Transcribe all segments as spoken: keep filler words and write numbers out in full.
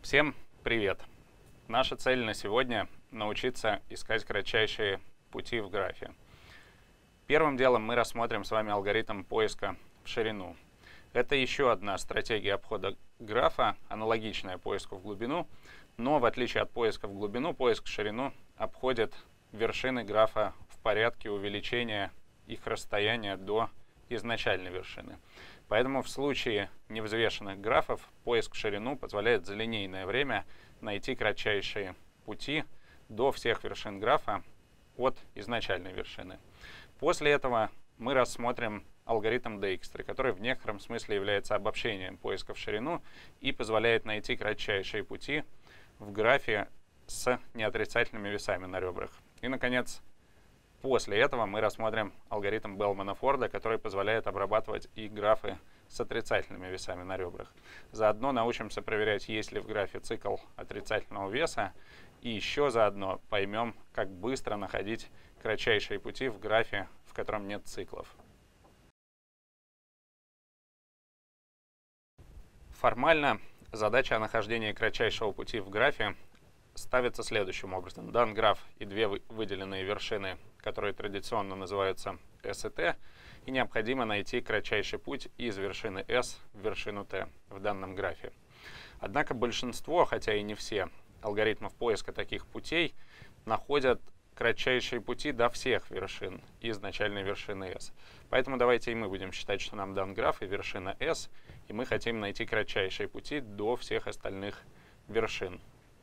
Всем привет! Наша цель на сегодня — научиться искать кратчайшие пути в графе. Первым делом мы рассмотрим с вами алгоритм поиска в ширину. Это еще одна стратегия обхода графа, аналогичная поиску в глубину, но в отличие от поиска в глубину, поиск в ширину обходит вершины графа в порядке увеличения их расстояния до изначальной вершины. Поэтому в случае невзвешенных графов поиск в ширину позволяет за линейное время найти кратчайшие пути до всех вершин графа от изначальной вершины. После этого мы рассмотрим алгоритм Dijkstra, который в некотором смысле является обобщением поиска в ширину и позволяет найти кратчайшие пути в графе с неотрицательными весами на ребрах. И, наконец, после этого мы рассмотрим алгоритм Белмана-Форда, который позволяет обрабатывать и графы с отрицательными весами на ребрах. Заодно научимся проверять, есть ли в графе цикл отрицательного веса, и еще заодно поймем, как быстро находить кратчайшие пути в графе, в котором нет циклов. Формально задача о нахождении кратчайшего пути в графе ставится следующим образом. Дан граф и две выделенные вершины, которые традиционно называются S и T, и необходимо найти кратчайший путь из вершины S в вершину T в данном графе. Однако большинство, хотя и не все, алгоритмов поиска таких путей находят кратчайшие пути до всех вершин из начальной вершины S. Поэтому давайте и мы будем считать, что нам дан граф и вершина S, и мы хотим найти кратчайшие пути до всех остальных вершин.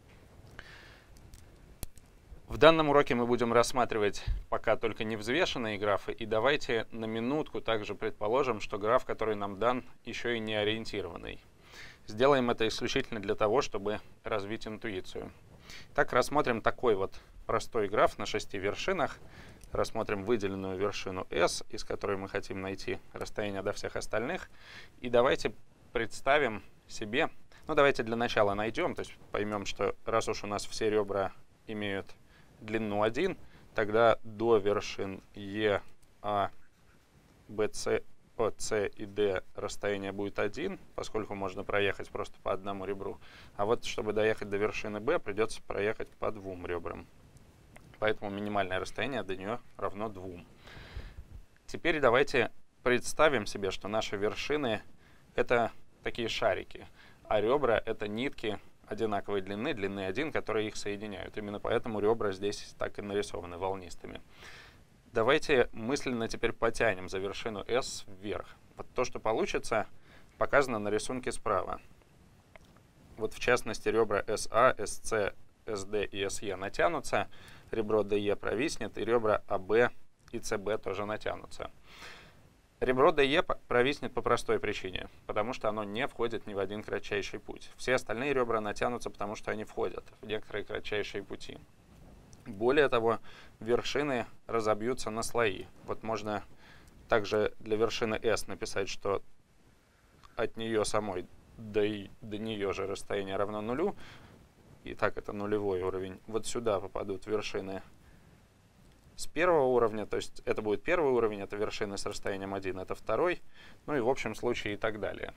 В данном уроке мы будем рассматривать пока только невзвешенные графы, и давайте на минутку также предположим, что граф, который нам дан, еще и не ориентированный. Сделаем это исключительно для того, чтобы развить интуицию. Так, рассмотрим такой вот простой граф на шести вершинах. Рассмотрим выделенную вершину S, из которой мы хотим найти расстояние до всех остальных. И давайте представим себе, ну давайте для начала найдем, то есть поймем, что раз уж у нас все ребра имеют длину один, тогда до вершин E, A, B, C, O, C и D расстояние будет один, поскольку можно проехать просто по одному ребру. А вот чтобы доехать до вершины B, придется проехать по двум ребрам. Поэтому минимальное расстояние до нее равно двум. Теперь давайте представим себе, что наши вершины — это такие шарики, а ребра — это нитки одинаковой длины, длины один, которые их соединяют. Именно поэтому ребра здесь так и нарисованы волнистыми. Давайте мысленно теперь потянем за вершину S вверх. Вот то, что получится, показано на рисунке справа. Вот в частности ребра S A, S C, S D и S E натянутся, ребро D E провиснет, и ребра A B и C B тоже натянутся. Ребро D E провиснет по простой причине, потому что оно не входит ни в один кратчайший путь. Все остальные ребра натянутся, потому что они входят в некоторые кратчайшие пути. Более того, вершины разобьются на слои. Вот можно также для вершины S написать, что от нее самой до, до нее же расстояние равно нулю. И так это нулевой уровень. Вот сюда попадут вершины с первого уровня, то есть это будет первый уровень, это вершины с расстоянием один, это второй, ну и в общем случае и так далее.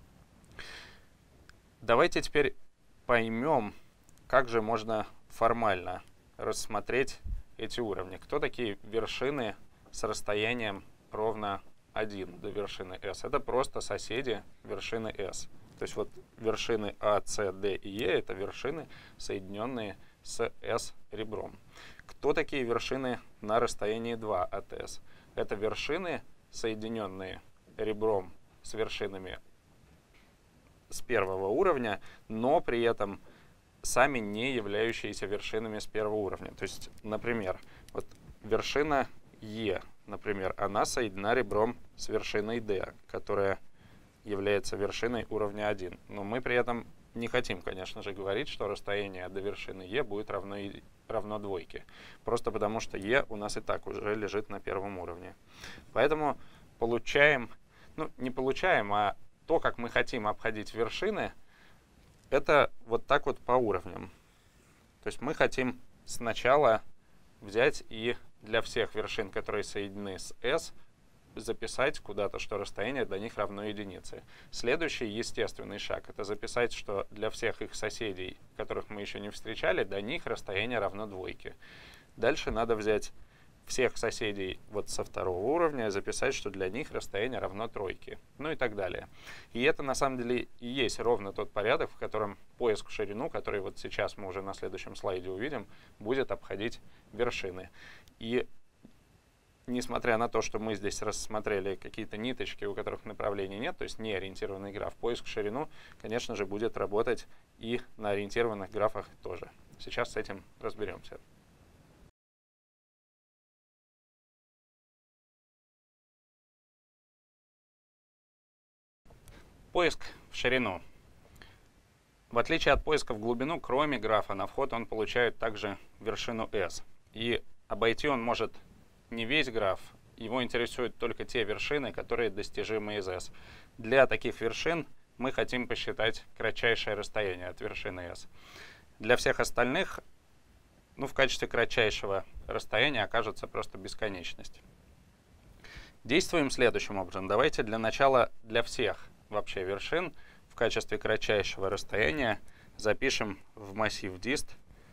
Давайте теперь поймем, как же можно формально рассмотреть эти уровни. Кто такие вершины с расстоянием ровно один до вершины S? Это просто соседи вершины S. То есть вот вершины A, C, D и E — это вершины, соединенные с S ребром. Кто такие вершины на расстоянии два от S? Это вершины, соединенные ребром с вершинами с первого уровня, но при этом сами не являющиеся вершинами с первого уровня. То есть, например, вот вершина E, например, она соединена ребром с вершиной D, которая является вершиной уровня один. Но мы при этом не хотим, конечно же, говорить, что расстояние до вершины E будет равно, равно двойке. Просто потому что E у нас и так уже лежит на первом уровне. Поэтому получаем, ну не получаем, а то, как мы хотим обходить вершины, это вот так вот по уровням. То есть мы хотим сначала взять и для всех вершин, которые соединены с S, записать куда-то, что расстояние до них равно единице. Следующий естественный шаг — это записать, что для всех их соседей, которых мы еще не встречали, до них расстояние равно двойке. Дальше надо взять всех соседей вот со второго уровня, записать, что для них расстояние равно тройке, ну и так далее. И это на самом деле и есть ровно тот порядок, в котором поиск в ширину, который вот сейчас мы уже на следующем слайде увидим, будет обходить вершины. И несмотря на то, что мы здесь рассмотрели какие-то ниточки, у которых направлений нет, то есть не ориентированный граф, поиск в ширину, конечно же, будет работать и на ориентированных графах тоже. Сейчас с этим разберемся. Поиск в ширину. В отличие от поиска в глубину, кроме графа на вход, он получает также вершину S. И обойти он может не весь граф, его интересуют только те вершины, которые достижимы из S. Для таких вершин мы хотим посчитать кратчайшее расстояние от вершины S. Для всех остальных, ну, в качестве кратчайшего расстояния окажется просто бесконечность. Действуем следующим образом. Давайте для начала для всех вообще вершин в качестве кратчайшего расстояния запишем в массив dist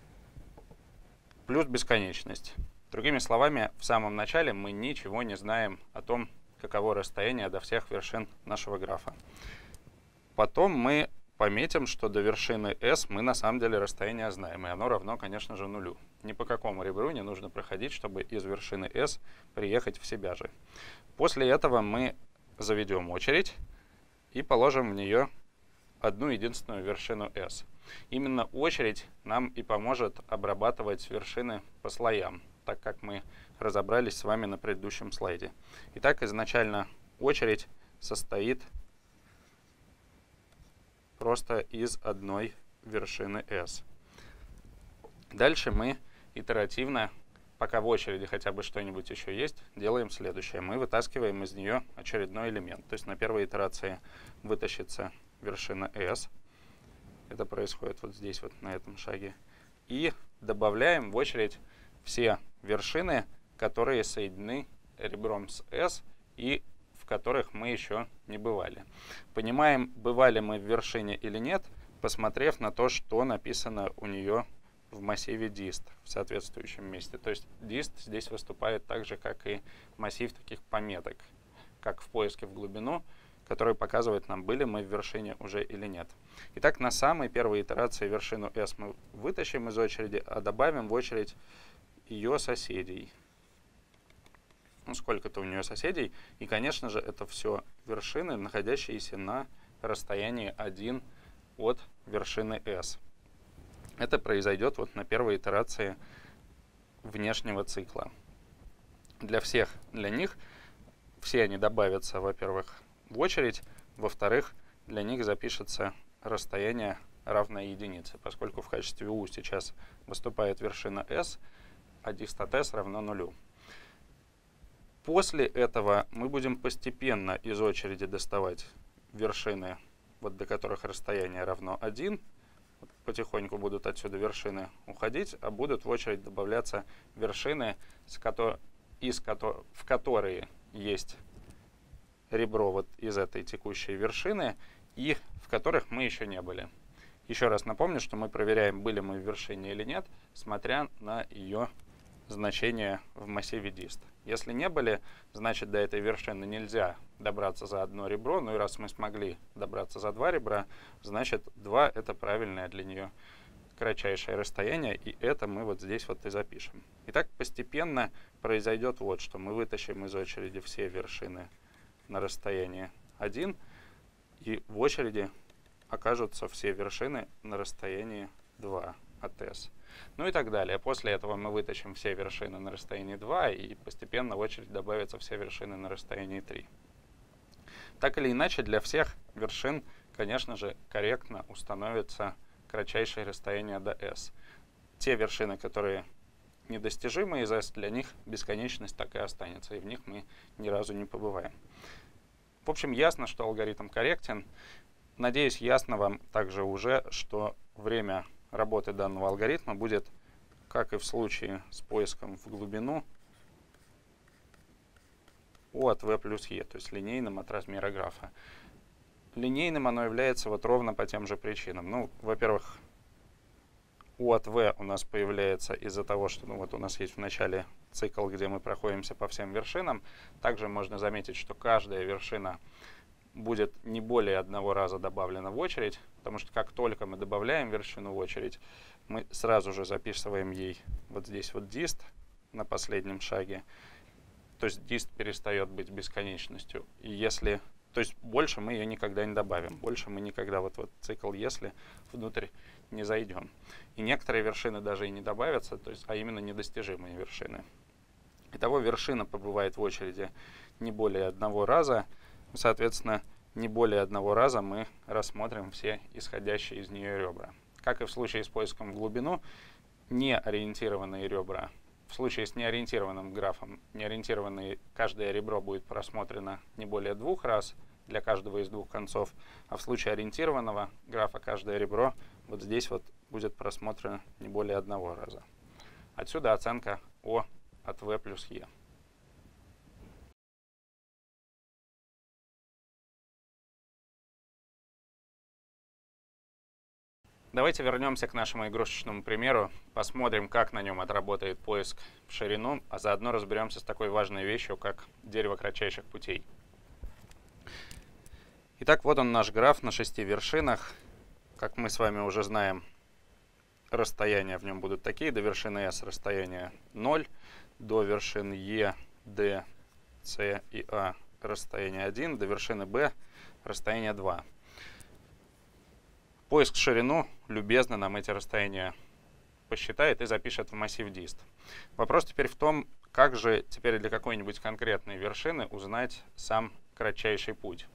плюс бесконечность. Другими словами, в самом начале мы ничего не знаем о том, каково расстояние до всех вершин нашего графа. Потом мы пометим, что до вершины S мы на самом деле расстояние знаем, и оно равно, конечно же, нулю. Ни по какому ребру не нужно проходить, чтобы из вершины S приехать в себя же. После этого мы заведем очередь и положим в нее одну единственную вершину S. Именно очередь нам и поможет обрабатывать вершины по слоям, так как мы разобрались с вами на предыдущем слайде. Итак, изначально очередь состоит просто из одной вершины S. Дальше мы итеративно, пока в очереди хотя бы что-нибудь еще есть, делаем следующее. Мы вытаскиваем из нее очередной элемент. То есть на первой итерации вытащится вершина S. Это происходит вот здесь, вот на этом шаге. И добавляем в очередь все вершины, которые соединены ребром с S и в которых мы еще не бывали. Понимаем, бывали мы в вершине или нет, посмотрев на то, что написано у нее в массиве dist в соответствующем месте. То есть dist здесь выступает так же, как и массив таких пометок, как в поиске в глубину, который показывает нам, были мы в вершине уже или нет. Итак, на самой первой итерации вершину S мы вытащим из очереди, а добавим в очередь ее соседей. Ну, сколько-то у нее соседей. И, конечно же, это все вершины, находящиеся на расстоянии один от вершины S. Это произойдет вот на первой итерации внешнего цикла. Для всех, для них, все они добавятся, во-первых, в очередь, во-вторых, для них запишется расстояние равное единице, поскольку в качестве U сейчас выступает вершина S, а dist от S равно нулю. После этого мы будем постепенно из очереди доставать вершины, вот до которых расстояние равно один. Вот потихоньку будут отсюда вершины уходить, а будут в очередь добавляться вершины, с ко из ко в которые есть ребро вот из этой текущей вершины и в которых мы еще не были. Еще раз напомню, что мы проверяем, были мы в вершине или нет, смотря на ее значение в массиве dist. Если не были, значит до этой вершины нельзя добраться за одно ребро. Ну и раз мы смогли добраться за два ребра, значит два это правильное для нее кратчайшее расстояние, и это мы вот здесь вот и запишем. Итак, постепенно произойдет вот что. Мы вытащим из очереди все вершины на расстоянии один, и в очереди окажутся все вершины на расстоянии два от S. Ну и так далее. После этого мы вытащим все вершины на расстоянии два, и постепенно в очередь добавятся все вершины на расстоянии три. Так или иначе, для всех вершин, конечно же, корректно установится кратчайшее расстояние до S. Те вершины, которые недостижимы из S, для них бесконечность так и останется, и в них мы ни разу не побываем. В общем, ясно, что алгоритм корректен. Надеюсь, ясно вам также уже, что время работы данного алгоритма будет, как и в случае с поиском в глубину, O от V плюс E, то есть линейным от размера графа. Линейным оно является вот ровно по тем же причинам. Ну, во-первых, O от V у нас появляется из-за того, что ну, вот у нас есть в начале цикл, где мы проходимся по всем вершинам. Также можно заметить, что каждая вершина будет не более одного раза добавлена в очередь, потому что как только мы добавляем вершину в очередь, мы сразу же записываем ей вот здесь вот dist на последнем шаге. То есть dist перестает быть бесконечностью. И если, то есть больше мы ее никогда не добавим, больше мы никогда вот в этот цикл если внутрь не зайдем. И некоторые вершины даже и не добавятся, то есть, а именно недостижимые вершины. Итого вершина побывает в очереди не более одного раза. Соответственно, не более одного раза мы рассмотрим все исходящие из нее ребра. Как и в случае с поиском в глубину, неориентированные ребра. В случае с неориентированным графом, неориентированное каждое ребро будет просмотрено не более двух раз для каждого из двух концов, а в случае ориентированного графа каждое ребро вот здесь вот будет просмотрено не более одного раза. Отсюда оценка O от V плюс E. Давайте вернемся к нашему игрушечному примеру, посмотрим, как на нем отработает поиск в ширину, а заодно разберемся с такой важной вещью, как дерево кратчайших путей. Итак, вот он наш граф на шести вершинах. Как мы с вами уже знаем, расстояния в нем будут такие. До вершины S расстояние ноль, до вершин E, D, C и A расстояние один, до вершины B расстояние два. Поиск в ширину любезно нам эти расстояния посчитает и запишет в массив dist. Вопрос теперь в том, как же теперь для какой-нибудь конкретной вершины узнать сам кратчайший путь.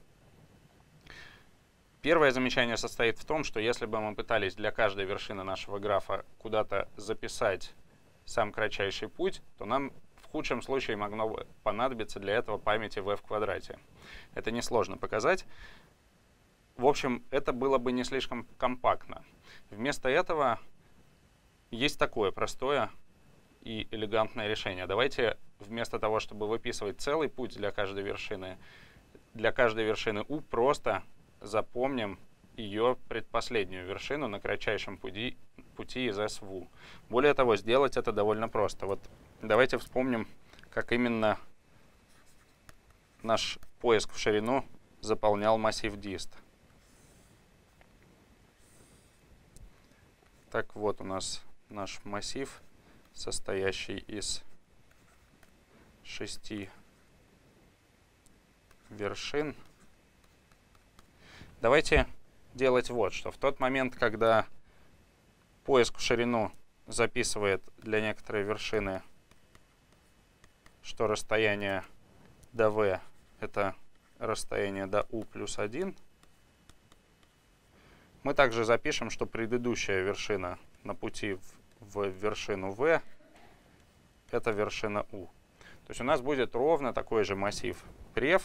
Первое замечание состоит в том, что если бы мы пытались для каждой вершины нашего графа куда-то записать сам кратчайший путь, то нам в худшем случае могло бы понадобиться для этого памяти v в квадрате. Это несложно показать. В общем, это было бы не слишком компактно. Вместо этого есть такое простое и элегантное решение. Давайте вместо того, чтобы выписывать целый путь для каждой вершины, для каждой вершины U просто запомним ее предпоследнюю вершину на кратчайшем пути, пути из S в U. Более того, сделать это довольно просто. Вот давайте вспомним, как именно наш поиск в ширину заполнял массив dist. Так, вот у нас наш массив, состоящий из шести вершин. Давайте делать вот что. В тот момент, когда поиск в ширину записывает для некоторой вершины, что расстояние до V это расстояние до U плюс один, мы также запишем, что предыдущая вершина на пути в, в вершину V это вершина U. То есть у нас будет ровно такой же массив прев,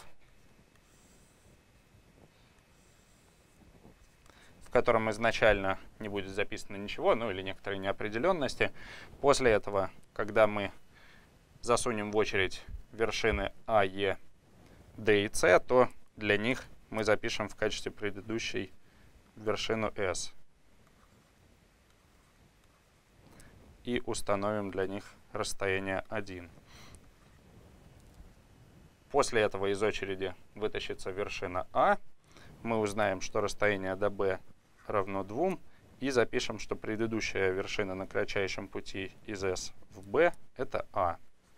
в котором изначально не будет записано ничего, ну или некоторые неопределенности. После этого, когда мы засунем в очередь вершины А, Е, D и C, то для них мы запишем в качестве предыдущей вершину S и установим для них расстояние один. После этого из очереди вытащится вершина А. Мы узнаем, что расстояние до B равно двум, и запишем, что предыдущая вершина на кратчайшем пути из S в B это А.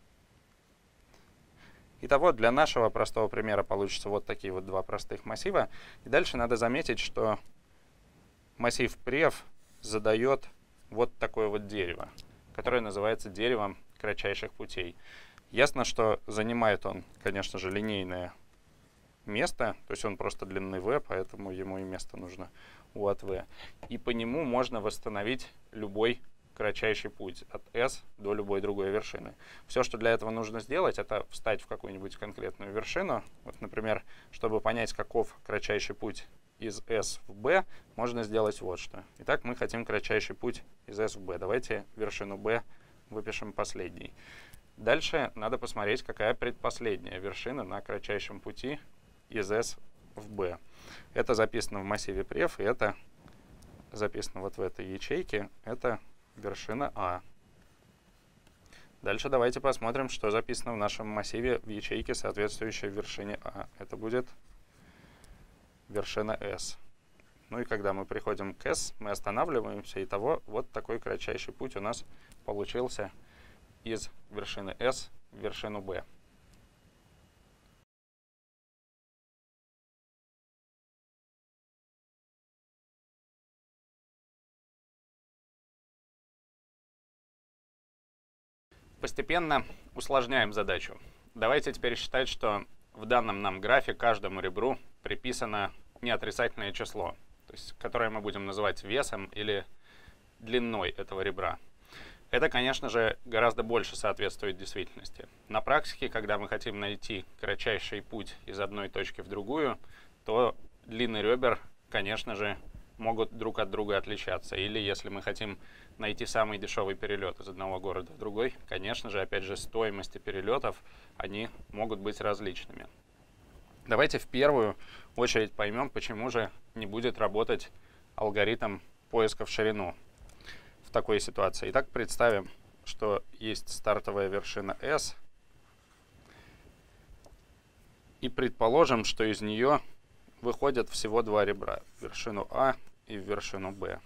Итого, для нашего простого примера получится вот такие вот два простых массива. И дальше надо заметить, что массив прев задает вот такое вот дерево, которое называется деревом кратчайших путей. Ясно, что занимает он, конечно же, линейное место, то есть он просто длинный v, поэтому ему и место нужно U от v. И по нему можно восстановить любой кратчайший путь от S до любой другой вершины. Все, что для этого нужно сделать, это встать в какую-нибудь конкретную вершину. Вот, например, чтобы понять, каков кратчайший путь из S в B, можно сделать вот что. Итак, мы хотим кратчайший путь из S в B. Давайте вершину B выпишем последней. Дальше надо посмотреть, какая предпоследняя вершина на кратчайшем пути из S в B. Это записано в массиве преф, и это записано вот в этой ячейке. Это вершина А. Дальше давайте посмотрим, что записано в нашем массиве в ячейке, соответствующей вершине А. Это будет вершина S. Ну и когда мы приходим к S, мы останавливаемся. Итого вот такой кратчайший путь у нас получился из вершины S в вершину B. Постепенно усложняем задачу. Давайте теперь считать, что в данном нам графе каждому ребру приписано неотрицательное число, то есть, которое мы будем называть весом или длиной этого ребра. Это, конечно же, гораздо больше соответствует действительности. На практике, когда мы хотим найти кратчайший путь из одной точки в другую, то длины ребер, конечно же, могут друг от друга отличаться. Или если мы хотим найти самый дешевый перелет из одного города в другой, конечно же, опять же, стоимости перелетов, они могут быть различными. Давайте в первую очередь поймем, почему же не будет работать алгоритм поиска в ширину в такой ситуации. Итак, представим, что есть стартовая вершина S, и предположим, что из нее выходят всего два ребра, в вершину А и в вершину Б.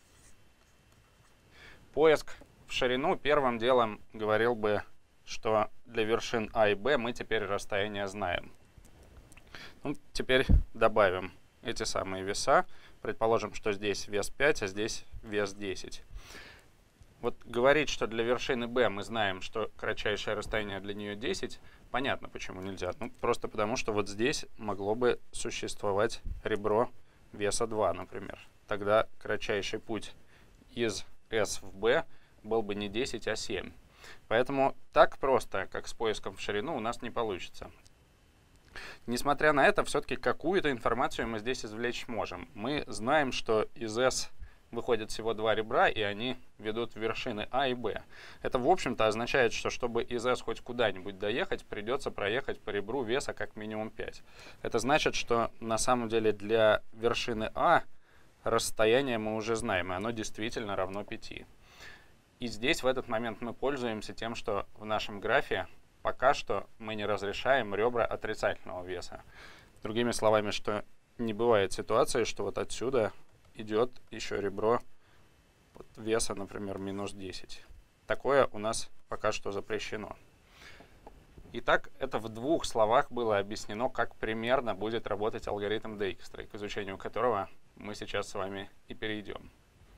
Поиск в ширину первым делом говорил бы, что для вершин А и Б мы теперь расстояние знаем. Ну, теперь добавим эти самые веса. Предположим, что здесь вес пять, а здесь вес десять. Вот говорить, что для вершины Б мы знаем, что кратчайшее расстояние для нее десять, понятно, почему нельзя. Ну, просто потому, что вот здесь могло бы существовать ребро веса два, например. Тогда кратчайший путь из S в B был бы не десять, а семь. Поэтому так просто, как с поиском в ширину, у нас не получится. Несмотря на это, все-таки какую-то информацию мы здесь извлечь можем. Мы знаем, что из S выходят всего два ребра, и они ведут в вершины А и Б. Это, в общем-то, означает, что чтобы из S хоть куда-нибудь доехать, придется проехать по ребру веса как минимум пять. Это значит, что на самом деле для вершины А расстояние мы уже знаем, и оно действительно равно пяти. И здесь в этот момент мы пользуемся тем, что в нашем графе пока что мы не разрешаем ребра отрицательного веса. Другими словами, что не бывает ситуации, что вот отсюда идет еще ребро вот веса, например, минус десять. Такое у нас пока что запрещено. Итак, это в двух словах было объяснено, как примерно будет работать алгоритм Dijkstra, к изучению которого мы сейчас с вами и перейдем.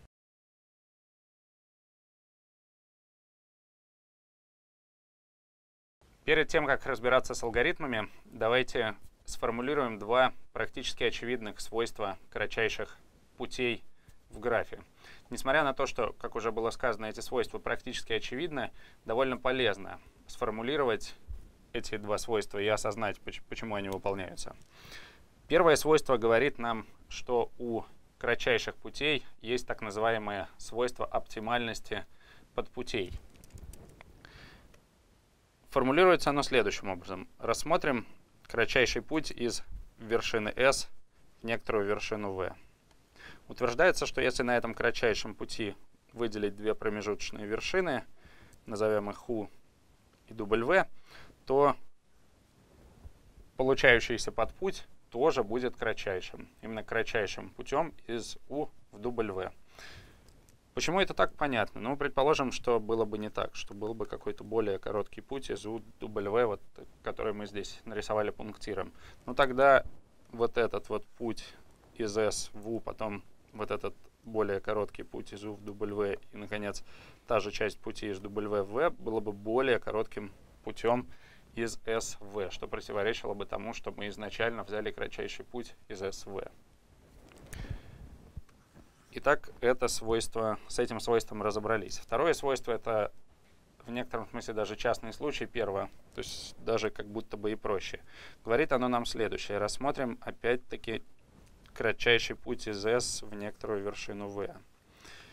Перед тем, как разбираться с алгоритмами, давайте сформулируем два практически очевидных свойства кратчайших путей в графе. Несмотря на то, что, как уже было сказано, эти свойства практически очевидны, довольно полезно сформулировать эти два свойства и осознать, почему они выполняются. Первое свойство говорит нам, что у кратчайших путей есть так называемое свойство оптимальности подпутей. Формулируется оно следующим образом. Рассмотрим кратчайший путь из вершины S в некоторую вершину V. Утверждается, что если на этом кратчайшем пути выделить две промежуточные вершины, назовем их U и W, то получающийся подпуть тоже будет кратчайшим. Именно кратчайшим путем из U в W. Почему это так, понятно? Ну, предположим, что было бы не так, что был бы какой-то более короткий путь из U в W, вот, который мы здесь нарисовали пунктиром. Ну, тогда вот этот вот путь из S в U, потом вот этот более короткий путь из U в W и, наконец, та же часть пути из W в V было бы более коротким путем из S в V, что противоречило бы тому, что мы изначально взяли кратчайший путь из S в V. Итак, это свойство, с этим свойством разобрались. Второе свойство — это в некотором смысле даже частный случай первого, то есть даже как будто бы и проще. Говорит оно нам следующее. Рассмотрим опять-таки кратчайший путь из S в некоторую вершину V.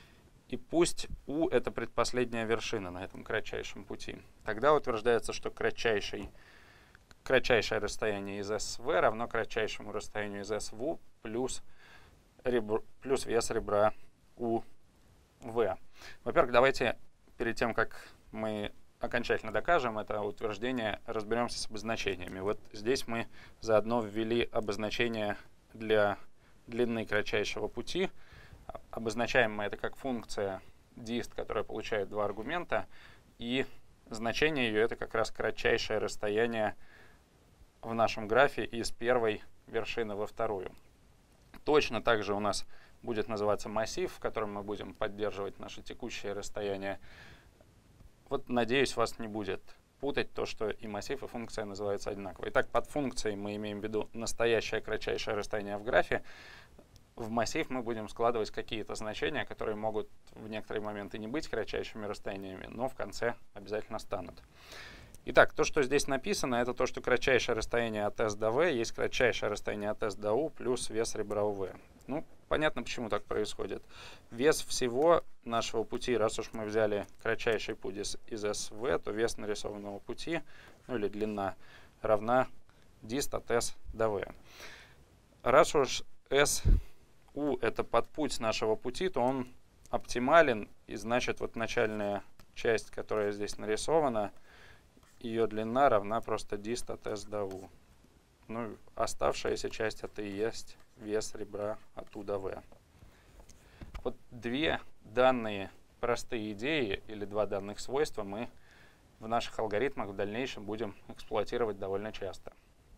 и пусть U — это предпоследняя вершина на этом кратчайшем пути. Тогда утверждается, что кратчайший, кратчайшее расстояние из эс в равно кратчайшему расстоянию из эс в U плюс, ребро, плюс вес ребра у вэ. Во-первых, давайте перед тем, как мы окончательно докажем это утверждение, разберемся с обозначениями. Вот здесь мы заодно ввели обозначение для длины кратчайшего пути. Обозначаем мы это как функция dist, которая получает два аргумента, и значение ее — это как раз кратчайшее расстояние в нашем графе из первой вершины во вторую. Точно так же у нас будет называться массив, в котором мы будем поддерживать наше текущее расстояние. Вот, надеюсь, вас не будет путать то, что и массив, и функция называются одинаково. Итак, под функцией мы имеем в виду настоящее кратчайшее расстояние в графе. В массив мы будем складывать какие-то значения, которые могут в некоторые моменты не быть кратчайшими расстояниями, но в конце обязательно станут. Итак, то, что здесь написано, это то, что кратчайшее расстояние от S до V есть кратчайшее расстояние от S до U плюс вес ребра у V. Ну, понятно, почему так происходит. Вес всего нашего пути, раз уж мы взяли кратчайший путь из, из S в V, то вес нарисованного пути, ну или длина, равна dist от S до V. Раз уж S U — это подпуть нашего пути, то он оптимален, и значит вот начальная часть, которая здесь нарисована, ее длина равна просто dist от S до U. Ну, оставшаяся часть — это и есть вес ребра от U до V. Вот две данные простые идеи или два данных свойства мы в наших алгоритмах в дальнейшем будем эксплуатировать довольно часто.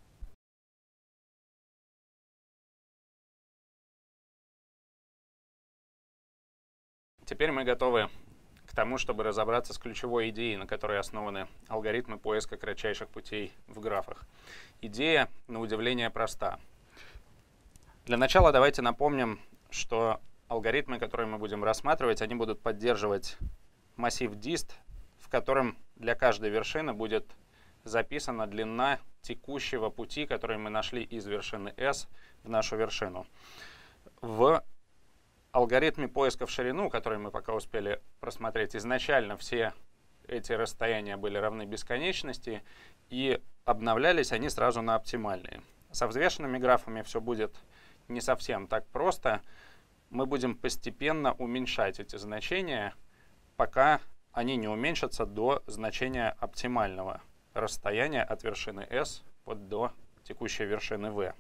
Теперь мы готовы к тому, чтобы разобраться с ключевой идеей, на которой основаны алгоритмы поиска кратчайших путей в графах. Идея, на удивление, проста. Для начала давайте напомним, что алгоритмы, которые мы будем рассматривать, они будут поддерживать массив dist, в котором для каждой вершины будет записана длина текущего пути, который мы нашли из вершины S в нашу вершину. В алгоритме поиска в ширину, который мы пока успели просмотреть, изначально все эти расстояния были равны бесконечности, и обновлялись они сразу на оптимальные. Со взвешенными графами все будет не совсем так просто. Мы будем постепенно уменьшать эти значения, пока они не уменьшатся до значения оптимального расстояния от вершины S вот до текущей вершины V.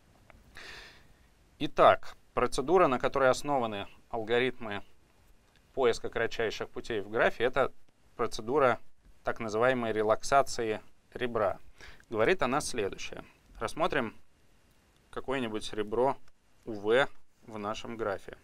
Итак, процедура, на которой основаны алгоритмы поиска кратчайших путей в графе, это процедура так называемой релаксации ребра. Говорит она следующее. Рассмотрим какое-нибудь ребро у V в нашем графе.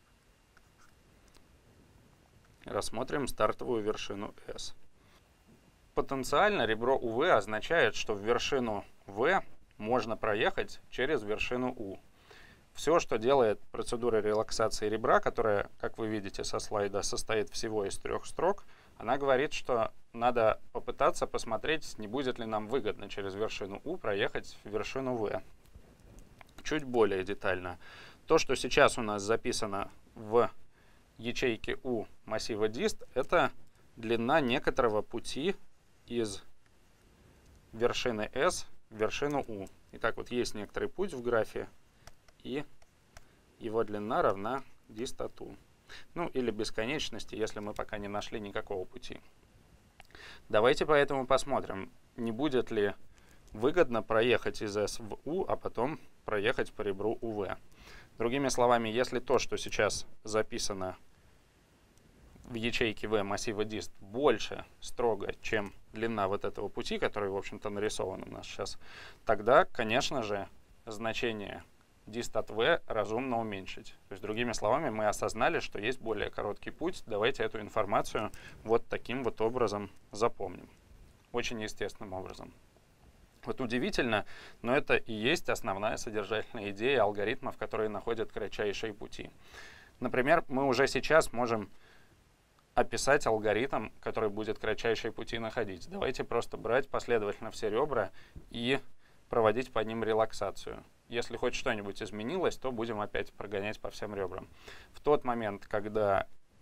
Рассмотрим стартовую вершину S. Потенциально ребро у V означает, что в вершину V можно проехать через вершину U. Все, что делает процедура релаксации ребра, которая, как вы видите со слайда, состоит всего из трех строк, она говорит, что надо попытаться посмотреть, не будет ли нам выгодно через вершину U проехать в вершину V. Чуть более детально. То, что сейчас у нас записано в ячейке U массива dist, это длина некоторого пути из вершины S в вершину U. Итак, вот есть некоторый путь в графе, и его длина равна dist от U. Ну, или бесконечности, если мы пока не нашли никакого пути. Давайте поэтому посмотрим, не будет ли выгодно проехать из S в U, а потом проехать по ребру у V. Другими словами, если то, что сейчас записано в ячейке V массива dist, больше строго, чем длина вот этого пути, который, в общем-то, нарисован у нас сейчас, тогда, конечно же, значение dist от V разумно уменьшить. То есть, другими словами, мы осознали, что есть более короткий путь. Давайте эту информацию вот таким вот образом запомним. Очень естественным образом. Вот удивительно, но это и есть основная содержательная идея алгоритмов, которые находят кратчайшие пути. Например, мы уже сейчас можем описать алгоритм, который будет кратчайшие пути находить. Давайте просто брать последовательно все ребра и проводить по ним релаксацию. Если хоть что-нибудь изменилось, то будем опять прогонять по всем ребрам. В тот момент, когда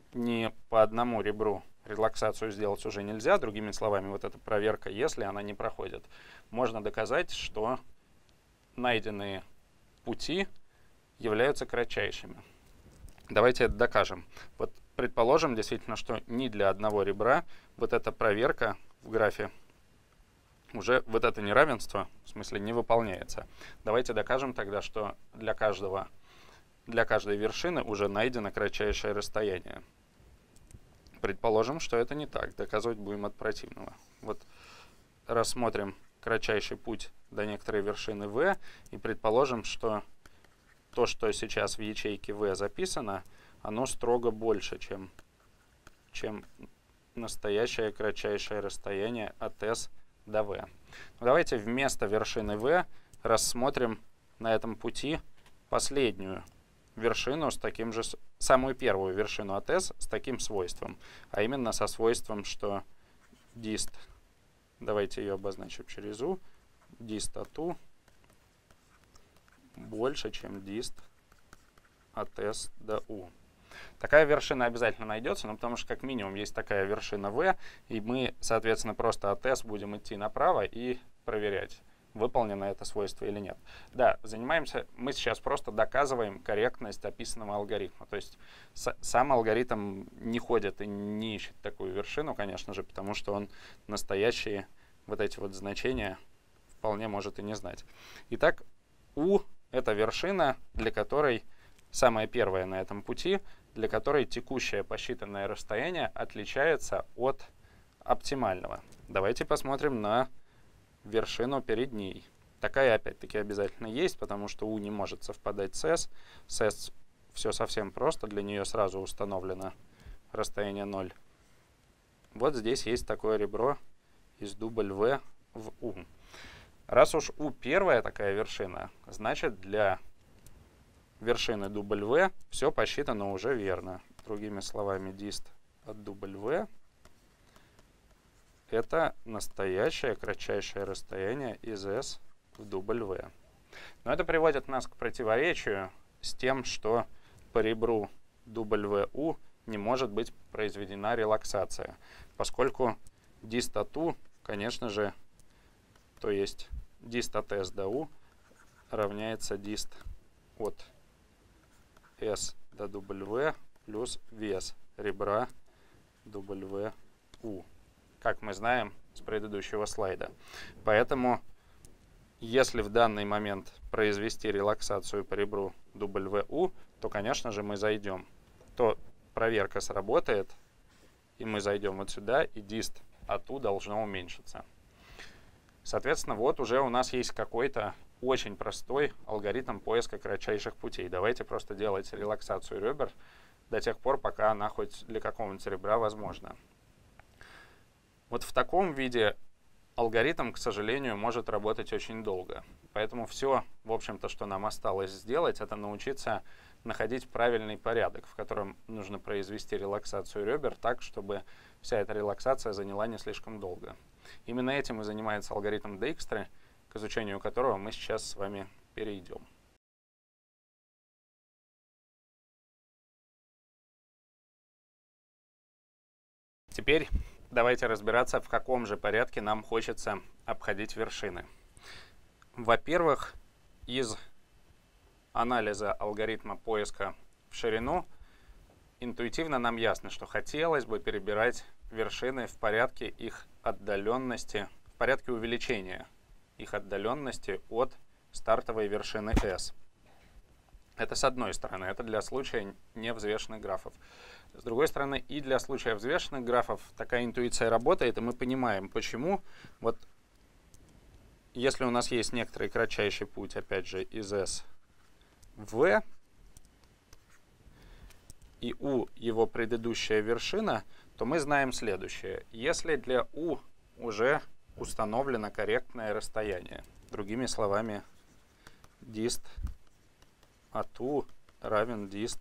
ни по одному ребру релаксацию сделать уже нельзя. Другими словами, вот эта проверка, если она не проходит, можно доказать, что найденные пути являются кратчайшими. Давайте это докажем. Вот предположим действительно, что ни для одного ребра вот эта проверка в графе, уже вот это неравенство, в смысле, не выполняется. Давайте докажем тогда, что для каждого, для каждой вершины уже найдено кратчайшее расстояние. Предположим, что это не так. Доказывать будем от противного. Вот рассмотрим кратчайший путь до некоторой вершины v и предположим, что то, что сейчас в ячейке v записано, оно строго больше, чем, чем настоящее кратчайшее расстояние от s до v. Ну, давайте вместо вершины v рассмотрим на этом пути последнюю вершину с таким же, самую первую вершину от s с таким свойством, а именно со свойством, что dist, давайте ее обозначим через u, dist от u больше, чем dist от s до u. Такая вершина обязательно найдется, но потому что как минимум есть такая вершина v, и мы, соответственно, просто от s будем идти направо и проверять, выполнено это свойство или нет. Да, занимаемся, мы сейчас просто доказываем корректность описанного алгоритма. То есть с, сам алгоритм не ходит и не ищет такую вершину, конечно же, потому что он настоящие вот эти вот значения вполне может и не знать. Итак, u — это вершина, для которой самая первая на этом пути, для которой текущее посчитанное расстояние отличается от оптимального. Давайте посмотрим на вершину перед ней. Такая опять-таки обязательно есть, потому что u не может совпадать с s. С s все совсем просто, для нее сразу установлено расстояние ноль. Вот здесь есть такое ребро из w в u. Раз уж u первая такая вершина, значит для вершины w все посчитано уже верно. Другими словами, dist от w это настоящее кратчайшее расстояние из s в w. Но это приводит нас к противоречию с тем, что по ребру wu не может быть произведена релаксация, поскольку dist от u, конечно же, то есть dist от s до u равняется dist от s до w плюс вес ребра wu, как мы знаем с предыдущего слайда. Поэтому, если в данный момент произвести релаксацию по ребру wu, то, конечно же, мы зайдем. То проверка сработает, и мы зайдем вот сюда, и dist от u должно уменьшиться. Соответственно, вот уже у нас есть какой-то очень простой алгоритм поиска кратчайших путей. Давайте просто делать релаксацию ребер до тех пор, пока она хоть для какого-нибудь ребра возможна. Вот в таком виде алгоритм, к сожалению, может работать очень долго. Поэтому все, в общем-то, что нам осталось сделать, это научиться находить правильный порядок, в котором нужно произвести релаксацию ребер так, чтобы вся эта релаксация заняла не слишком долго. Именно этим и занимается алгоритм Dijkstra, к изучению которого мы сейчас с вами перейдем. Теперь давайте разбираться, в каком же порядке нам хочется обходить вершины. Во-первых, из анализа алгоритма поиска в ширину интуитивно нам ясно, что хотелось бы перебирать вершины в порядке их отдаленности, в порядке увеличения их отдаленности от стартовой вершины S. Это с одной стороны, это для случая невзвешенных графов. С другой стороны, и для случая взвешенных графов такая интуиция работает, и мы понимаем, почему. Вот если у нас есть некоторый кратчайший путь, опять же, из S в V, и U его предыдущая вершина, то мы знаем следующее. Если для U уже установлено корректное расстояние, другими словами, dist от U равен dist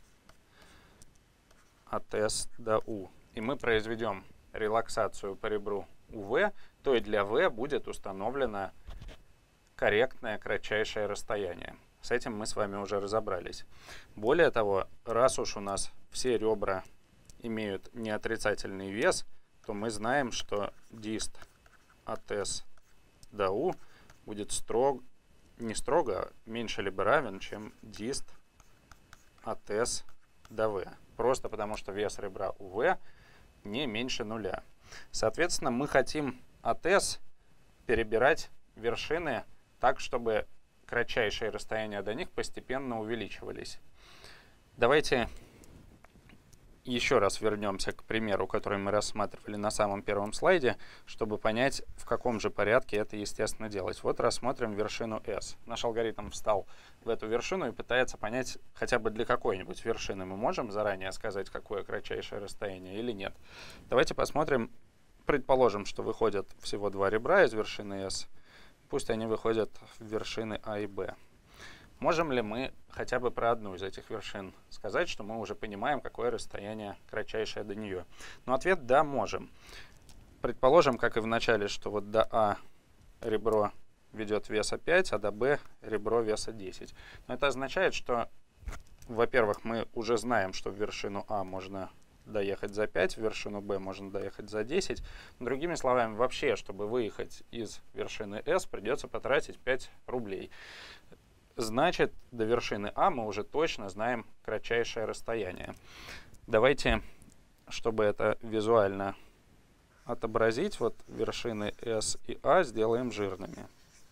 от S до U, и мы произведем релаксацию по ребру у V, то и для V будет установлено корректное кратчайшее расстояние. С этим мы с вами уже разобрались. Более того, раз уж у нас все ребра имеют неотрицательный вес, то мы знаем, что дист от S до U будет строго, не строго, а меньше либо равен, чем дист от S до V. Просто потому, что вес ребра у V не меньше нуля. Соответственно, мы хотим от S перебирать вершины так, чтобы кратчайшие расстояния до них постепенно увеличивались. Давайте еще раз вернемся к примеру, который мы рассматривали на самом первом слайде, чтобы понять, в каком же порядке это, естественно, делать. Вот рассмотрим вершину S. Наш алгоритм встал в эту вершину и пытается понять, хотя бы для какой-нибудь вершины мы можем заранее сказать, какое кратчайшее расстояние или нет. Давайте посмотрим. Предположим, что выходят всего два ребра из вершины S. Пусть они выходят в вершины А и Б. Можем ли мы хотя бы про одну из этих вершин сказать, что мы уже понимаем, какое расстояние кратчайшее до нее? Но ответ «да» можем. Предположим, как и в начале, что вот до А ребро ведет веса пять, а до Б ребро веса десять. Но это означает, что, во-первых, мы уже знаем, что в вершину А можно доехать за пять, в вершину Б можно доехать за десять. Другими словами, вообще, чтобы выехать из вершины S, придется потратить пять рублей. Значит, до вершины А мы уже точно знаем кратчайшее расстояние. Давайте, чтобы это визуально отобразить, вот вершины S и А сделаем жирными.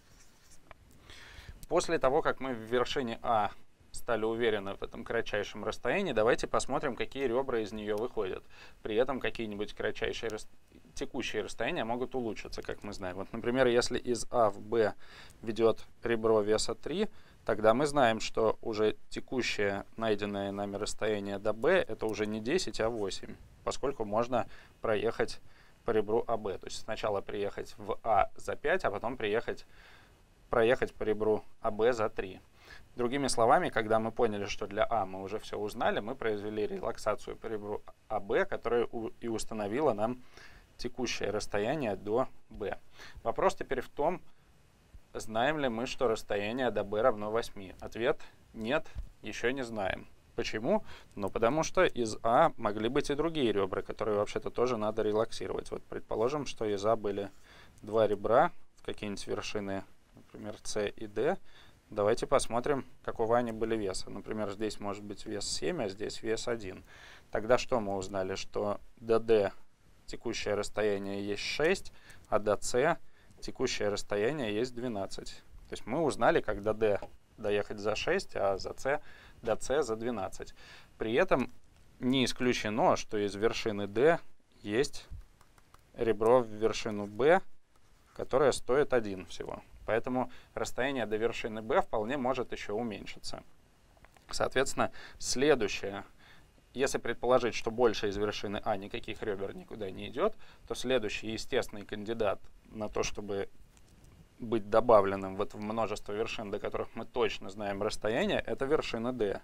После того, как мы в вершине А стали уверены в этом кратчайшем расстоянии, давайте посмотрим, какие ребра из нее выходят. При этом какие-нибудь кратчайшие рас... текущие расстояния могут улучшиться, как мы знаем. Вот, например, если из А в Б ведет ребро веса три, тогда мы знаем, что уже текущее найденное нами расстояние до Б это уже не десять, а восемь, поскольку можно проехать по ребру АБ. То есть сначала приехать в А за пять, а потом приехать, проехать по ребру АБ за три. Другими словами, когда мы поняли, что для А мы уже все узнали, мы произвели релаксацию по ребру АБ, которая и установила нам текущее расстояние до Б. Вопрос теперь в том, знаем ли мы, что расстояние до Б равно восьми? Ответ – нет, еще не знаем. Почему? Ну, потому что из А могли быть и другие ребра, которые вообще-то тоже надо релаксировать. Вот предположим, что из А были два ребра в какие-нибудь вершины, например, С и Д. Давайте посмотрим, какого они были веса. Например, здесь может быть вес семь, а здесь вес один. Тогда что мы узнали? Что до D текущее расстояние есть шесть, а до С текущее расстояние есть двенадцать. То есть мы узнали, как до D доехать за шесть, а за C, до С за двенадцать. При этом не исключено, что из вершины D есть ребро в вершину B, которое стоит один всего. Поэтому расстояние до вершины B вполне может еще уменьшиться. Соответственно, следующее, если предположить, что больше из вершины А никаких ребер никуда не идет, то следующий естественный кандидат на то, чтобы быть добавленным вот в множество вершин, до которых мы точно знаем расстояние, это вершина D.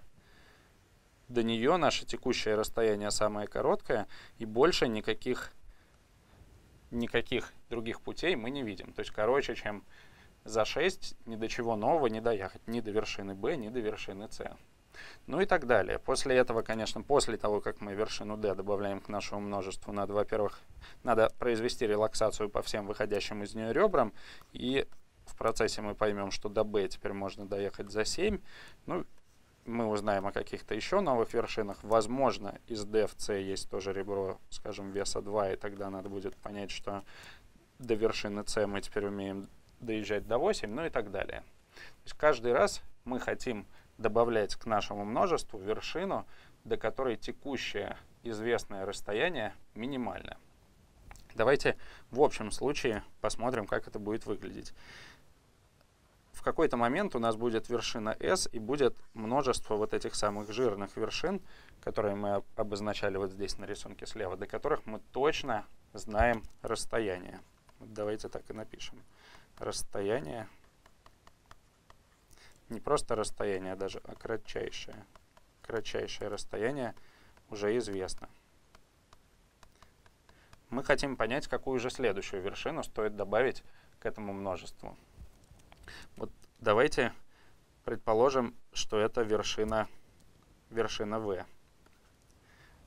До нее наше текущее расстояние самое короткое, и больше никаких, никаких других путей мы не видим. То есть короче, чем за шесть ни до чего нового не доехать, ни до вершины B, ни до вершины C. Ну и так далее. После этого, конечно, после того, как мы вершину D добавляем к нашему множеству, надо, во-первых, надо произвести релаксацию по всем выходящим из нее ребрам, и в процессе мы поймем, что до B теперь можно доехать за семь. Ну, мы узнаем о каких-то еще новых вершинах. Возможно, из D в C есть тоже ребро, скажем, веса два, и тогда надо будет понять, что до вершины C мы теперь умеем доезжать до восьми, ну и так далее. То есть каждый раз мы хотим добавлять к нашему множеству вершину, до которой текущее известное расстояние минимально. Давайте в общем случае посмотрим, как это будет выглядеть. В какой-то момент у нас будет вершина S и будет множество вот этих самых жирных вершин, которые мы обозначали вот здесь на рисунке слева, до которых мы точно знаем расстояние. Вот давайте так и напишем. Расстояние. Не просто расстояние даже, а кратчайшее. Кратчайшее расстояние уже известно. Мы хотим понять, какую же следующую вершину стоит добавить к этому множеству. Вот давайте предположим, что это вершина, вершина V.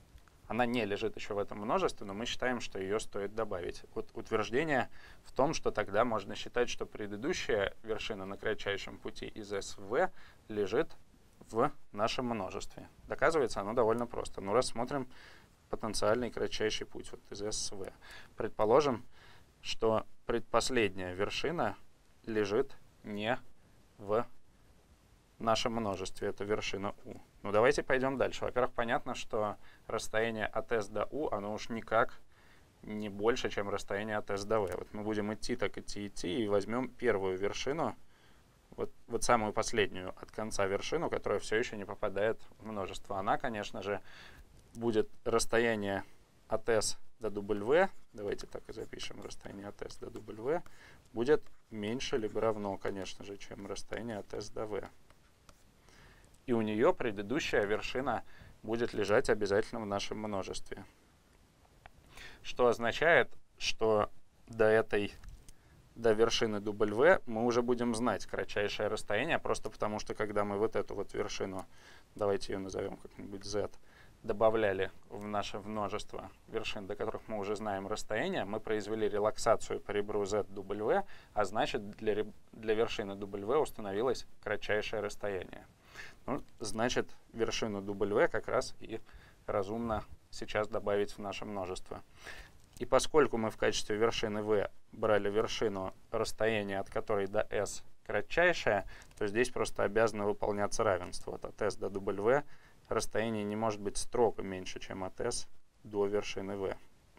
Она не лежит еще в этом множестве, но мы считаем, что ее стоит добавить. Вот утверждение в том, что тогда можно считать, что предыдущая вершина на кратчайшем пути из S в V лежит в нашем множестве. Доказывается оно довольно просто. Ну, рассмотрим потенциальный кратчайший путь вот из S в V. Предположим, что предпоследняя вершина лежит не в нашем множестве, это вершина U. Ну, давайте пойдем дальше. Во-первых, понятно, что расстояние от S до U, оно уж никак не больше, чем расстояние от S до V. Вот мы будем идти, так идти, идти, и возьмем первую вершину, вот, вот самую последнюю от конца вершину, которая все еще не попадает в множество. Она, конечно же, будет расстояние от S до W, давайте так и запишем, расстояние от S до W, будет меньше либо равно, конечно же, чем расстояние от S до V. И у нее предыдущая вершина будет лежать обязательно в нашем множестве. Что означает, что до этой, до вершины W мы уже будем знать кратчайшее расстояние, просто потому что когда мы вот эту вот вершину, давайте ее назовем как-нибудь Z, добавляли в наше множество вершин, до которых мы уже знаем расстояние, мы произвели релаксацию по ребру Z W, а значит для, для вершины W установилось кратчайшее расстояние. Ну, значит, вершину W как раз и разумно сейчас добавить в наше множество. И поскольку мы в качестве вершины V брали вершину, расстояние от которой до S кратчайшее, то здесь просто обязано выполняться равенство. Вот от S до W расстояние не может быть строго меньше, чем от S до вершины V.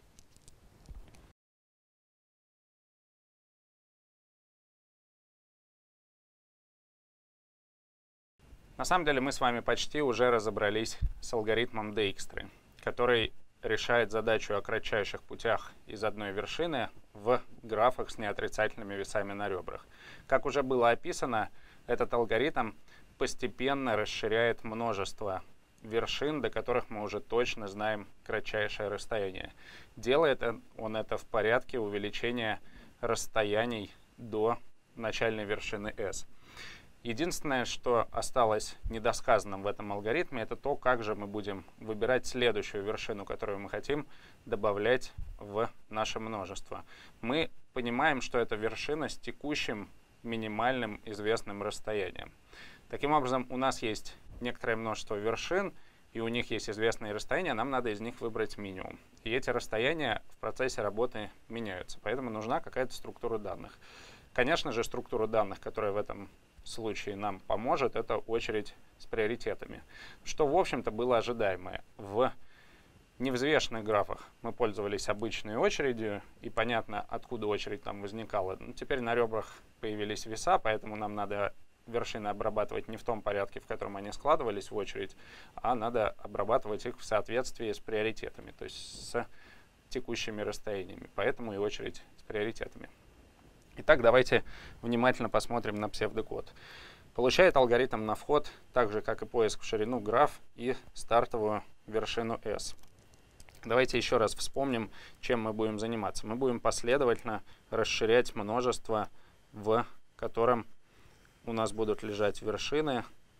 На самом деле мы с вами почти уже разобрались с алгоритмом Dijkstra, который решает задачу о кратчайших путях из одной вершины в графах с неотрицательными весами на ребрах. Как уже было описано, этот алгоритм постепенно расширяет множество вершин, до которых мы уже точно знаем кратчайшее расстояние. Делает он это в порядке увеличения расстояний до начальной вершины S. Единственное, что осталось недосказанным в этом алгоритме, это то, как же мы будем выбирать следующую вершину, которую мы хотим добавлять в наше множество. Мы понимаем, что это вершина с текущим минимальным известным расстоянием. Таким образом, у нас есть некоторое множество вершин, и у них есть известные расстояния, нам надо из них выбрать минимум. И эти расстояния в процессе работы меняются, поэтому нужна какая-то структура данных. Конечно же, структура данных, которая в этом случае нам поможет, это очередь с приоритетами. Что, в общем-то, было ожидаемое. В невзвешенных графах мы пользовались обычной очередью, и понятно, откуда очередь там возникала. Но теперь на ребрах появились веса, поэтому нам надо вершины обрабатывать не в том порядке, в котором они складывались в очередь, а надо обрабатывать их в соответствии с приоритетами, то есть с текущими расстояниями. Поэтому и очередь с приоритетами. Итак, давайте внимательно посмотрим на псевдокод. Получает алгоритм на вход, так же как и поиск в ширину, граф и стартовую вершину S. Давайте еще раз вспомним, чем мы будем заниматься. Мы будем последовательно расширять множество, в котором у нас будут лежать вершины,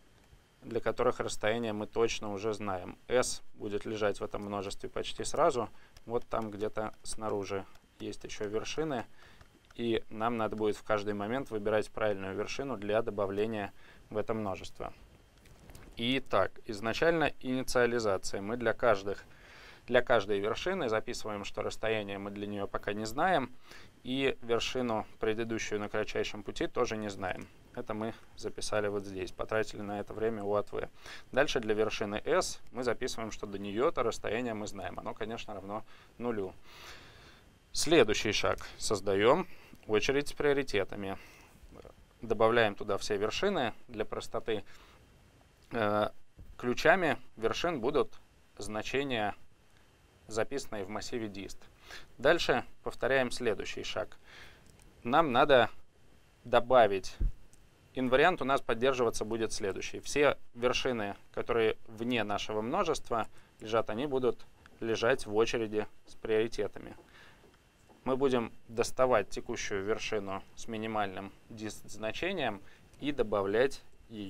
для которых расстояние мы точно уже знаем. S будет лежать в этом множестве почти сразу. Вот там где-то снаружи есть еще вершины. И нам надо будет в каждый момент выбирать правильную вершину для добавления в это множество. Итак, изначально инициализация. Мы для, каждых, для каждой вершины записываем, что расстояние мы для нее пока не знаем. И вершину, предыдущую на кратчайшем пути, тоже не знаем. Это мы записали вот здесь, потратили на это время У от В. Дальше для вершины S мы записываем, что до нее-то расстояние мы знаем. Оно, конечно, равно нулю. Следующий шаг. Создаем очередь с приоритетами. Добавляем туда все вершины. Для простоты э, ключами вершин будут значения, записанные в массиве dist. Дальше повторяем следующий шаг. Нам надо добавить... Инвариант у нас поддерживаться будет следующий. Все вершины, которые вне нашего множества лежат, они будут лежать в очереди с приоритетами. Мы будем доставать текущую вершину с минимальным dist значением и добавлять ее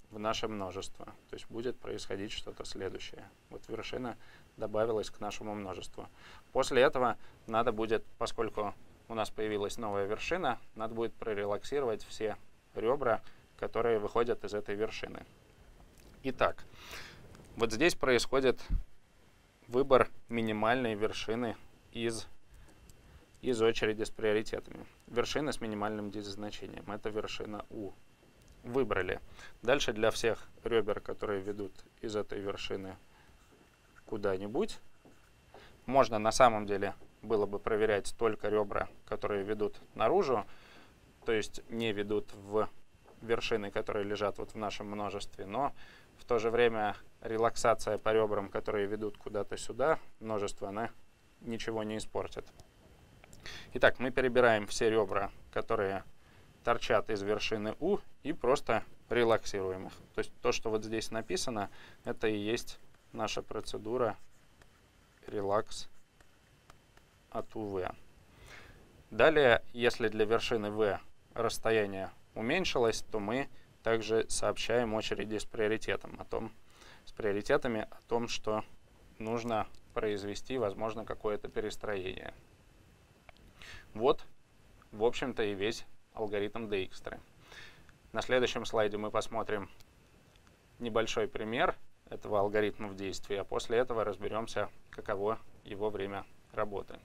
в наше множество. То есть будет происходить что-то следующее. Вот вершина добавилась к нашему множеству. После этого надо будет, поскольку у нас появилась новая вершина, надо будет прорелаксировать все ребра, которые выходят из этой вершины. Итак, вот здесь происходит выбор минимальной вершины из, из очереди с приоритетами. Вершина с минимальным диззначением. Это вершина У. Выбрали. Дальше для всех ребер, которые ведут из этой вершины куда-нибудь, можно на самом деле было бы проверять только ребра, которые ведут наружу, то есть не ведут в вершины, которые лежат вот в нашем множестве, но в то же время релаксация по ребрам, которые ведут куда-то сюда, множество, она ничего не испортит. Итак, мы перебираем все ребра, которые торчат из вершины У, и просто релаксируем их. То есть то, что вот здесь написано, это и есть наша процедура релакс от У В. Далее, если для вершины В расстояние уменьшилось, то мы также сообщаем очереди с приоритетом о том, с приоритетами о том, что нужно произвести, возможно, какое-то перестроение. Вот, в общем-то, и весь алгоритм Dijkstra. На следующем слайде мы посмотрим небольшой пример этого алгоритма в действии, а после этого разберемся, каково его время работы.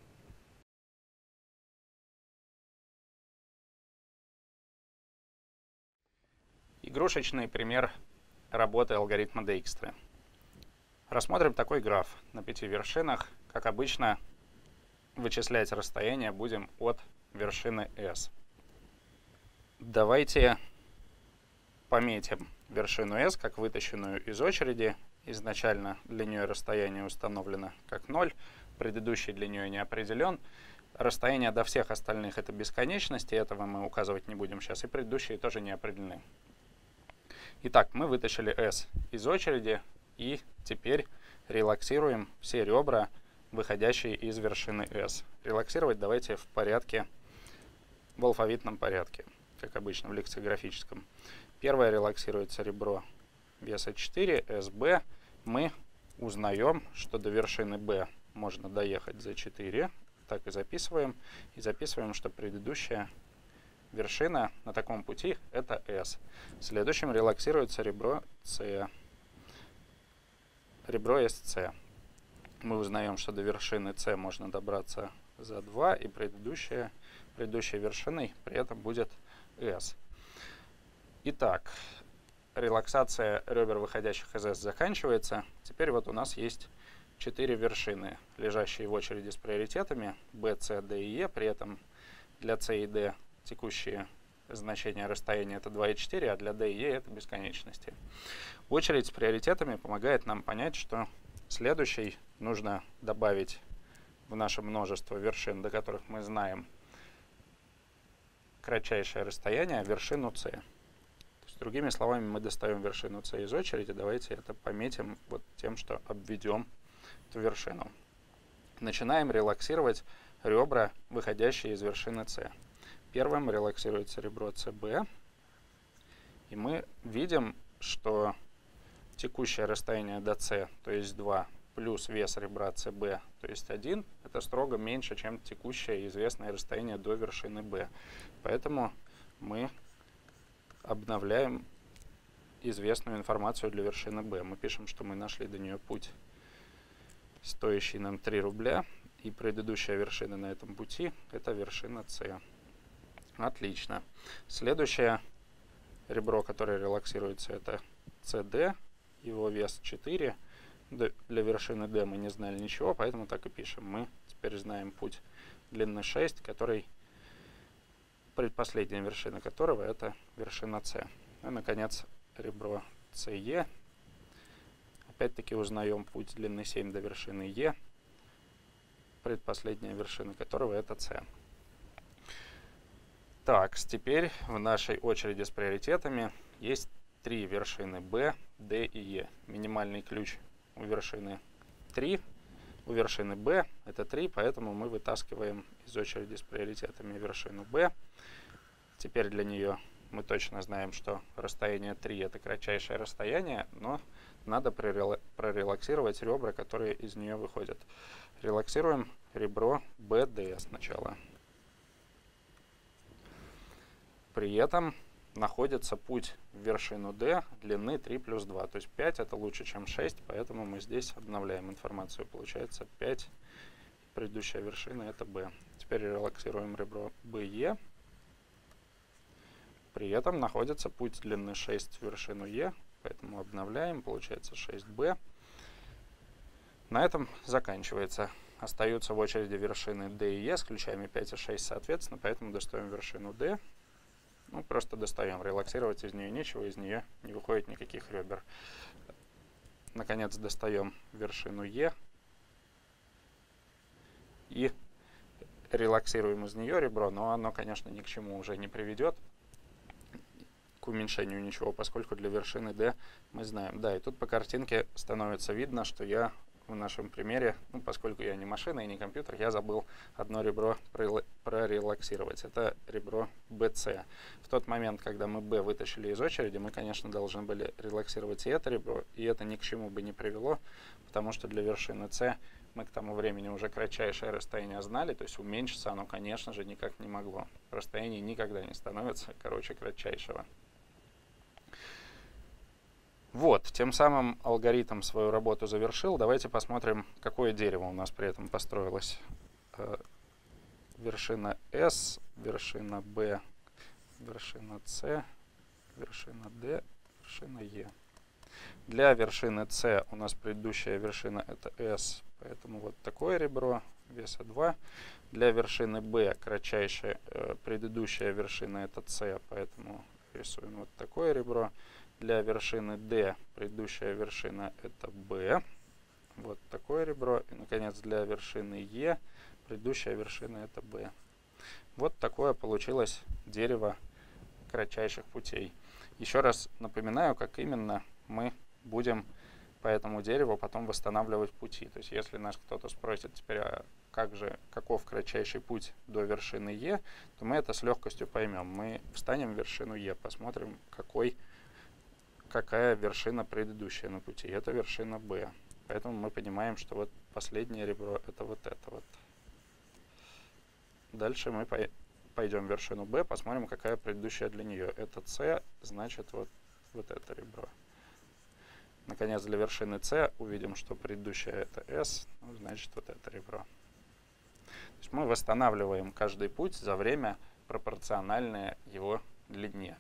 Игрушечный пример работы алгоритма Dijkstra. Рассмотрим такой граф на пяти вершинах. Как обычно, вычислять расстояние будем от вершины S. Давайте пометим вершину S как вытащенную из очереди. Изначально для нее расстояние установлено как ноль, предыдущий для нее не определен. Расстояние до всех остальных — это бесконечности, этого мы указывать не будем сейчас, и предыдущие тоже не определены. Итак, мы вытащили S из очереди, и теперь релаксируем все ребра, выходящие из вершины S. Релаксировать давайте в порядке, в алфавитном порядке, как обычно в лексикографическом. Первое релаксируется ребро веса четыре, эс бэ. Мы узнаем, что до вершины B можно доехать за четыре. Так и записываем. И записываем, что предыдущая вершина на таком пути — это S. Следующим релаксируется ребро C. Ребро эс цэ. Мы узнаем, что до вершины C можно добраться за два, и предыдущая, предыдущей вершиной при этом будет S. Итак, релаксация ребер, выходящих из S, заканчивается. Теперь вот у нас есть четыре вершины, лежащие в очереди с приоритетами B, C, D и E. При этом для C и D текущие значения расстояния — это два и четыре, а для D и E — это бесконечности. Очередь с приоритетами помогает нам понять, что следующей нужно добавить в наше множество вершин, до которых мы знаем кратчайшее расстояние, вершину C. То есть, другими словами, мы достаем вершину C из очереди. Давайте это пометим вот тем, что обведем эту вершину. Начинаем релаксировать ребра, выходящие из вершины C. Первым релаксируется ребро си би, и мы видим, что текущее расстояние до C, то есть два, плюс вес ребра си би, то есть один, это строго меньше, чем текущее известное расстояние до вершины B. Поэтому мы обновляем известную информацию для вершины B. Мы пишем, что мы нашли до нее путь, стоящий нам три рубля, и предыдущая вершина на этом пути — это вершина C. Отлично. Следующее ребро, которое релаксируется, это си ди. Его вес четыре. Для вершины D мы не знали ничего, поэтому так и пишем. Мы теперь знаем путь длины шесть, который предпоследняя вершина которого — это вершина C. И, наконец, ребро си и. Опять-таки узнаем путь длины семь до вершины E, предпоследняя вершина которого — это C. Так, теперь в нашей очереди с приоритетами есть три вершины B, D и E. Минимальный ключ у вершины три, у вершины B это три, поэтому мы вытаскиваем из очереди с приоритетами вершину B. Теперь для нее мы точно знаем, что расстояние три это кратчайшее расстояние, но надо прорелаксировать ребра, которые из нее выходят. Релаксируем ребро бэ дэ сначала. При этом находится путь в вершину D длины три плюс два. То есть пять это лучше, чем шесть, поэтому мы здесь обновляем информацию. Получается пять, предыдущая вершина это B. Теперь релаксируем ребро бэ е. При этом находится путь длины шесть в вершину E, поэтому обновляем, получается шесть бэ. На этом заканчивается. Остаются в очереди вершины D и E с ключами пять и шесть соответственно, поэтому достаем вершину D. Ну, просто достаем. Релаксировать из нее нечего, из нее не выходит никаких ребер. Наконец достаем вершину E. И релаксируем из нее ребро, но оно, конечно, ни к чему уже не приведет, к уменьшению ничего, поскольку для вершины D мы знаем. Да, и тут по картинке становится видно, что я в нашем примере, ну, поскольку я не машина и не компьютер, я забыл одно ребро прорелаксировать. Это ребро бэ цэ. В тот момент, когда мы B вытащили из очереди, мы, конечно, должны были релаксировать и это ребро, и это ни к чему бы не привело, потому что для вершины C мы к тому времени уже кратчайшее расстояние знали, то есть уменьшиться оно, конечно же, никак не могло. Расстояние никогда не становится короче кратчайшего. Вот, тем самым алгоритм свою работу завершил. Давайте посмотрим, какое дерево у нас при этом построилось. Вершина S, вершина B, вершина C, вершина D, вершина E. Для вершины C у нас предыдущая вершина это S, поэтому вот такое ребро веса два. Для вершины B кратчайшая э, предыдущая вершина это C, поэтому рисуем вот такое ребро. Для вершины D предыдущая вершина это B. Вот такое ребро. И, наконец, для вершины E предыдущая вершина это B. Вот такое получилось дерево кратчайших путей. Еще раз напоминаю, как именно мы будем по этому дереву потом восстанавливать пути. То есть, если нас кто-то спросит теперь, а как же, каков кратчайший путь до вершины E, то мы это с легкостью поймем. Мы встанем в вершину E, посмотрим, какой какая вершина предыдущая на пути. Это вершина B. Поэтому мы понимаем, что вот последнее ребро это вот это вот. Дальше мы пойдем в вершину B, посмотрим, какая предыдущая для нее. Это C, значит вот, вот это ребро. Наконец, для вершины C увидим, что предыдущая это S, ну, значит вот это ребро. То есть мы восстанавливаем каждый путь за время, пропорциональное его длине.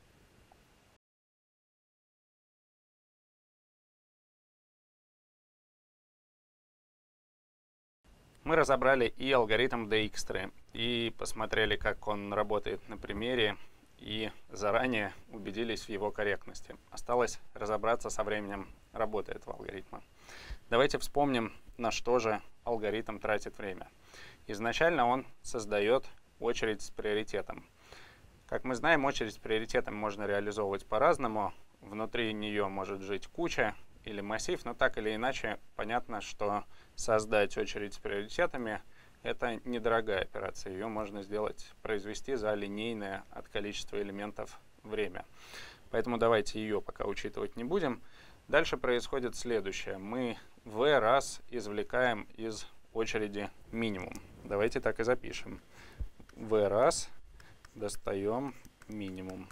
Мы разобрали и алгоритм Dijkstra, и посмотрели, как он работает на примере, и заранее убедились в его корректности. Осталось разобраться со временем работы этого алгоритма. Давайте вспомним, на что же алгоритм тратит время. Изначально он создает очередь с приоритетом. Как мы знаем, очередь с приоритетом можно реализовывать по-разному. Внутри нее может жить куча или массив, но так или иначе понятно, что создать очередь с приоритетами — это недорогая операция. Ее можно сделать, произвести за линейное от количества элементов время. Поэтому давайте ее пока учитывать не будем. Дальше происходит следующее. Мы v раз извлекаем из очереди минимум. Давайте так и запишем. v раз достаем минимум.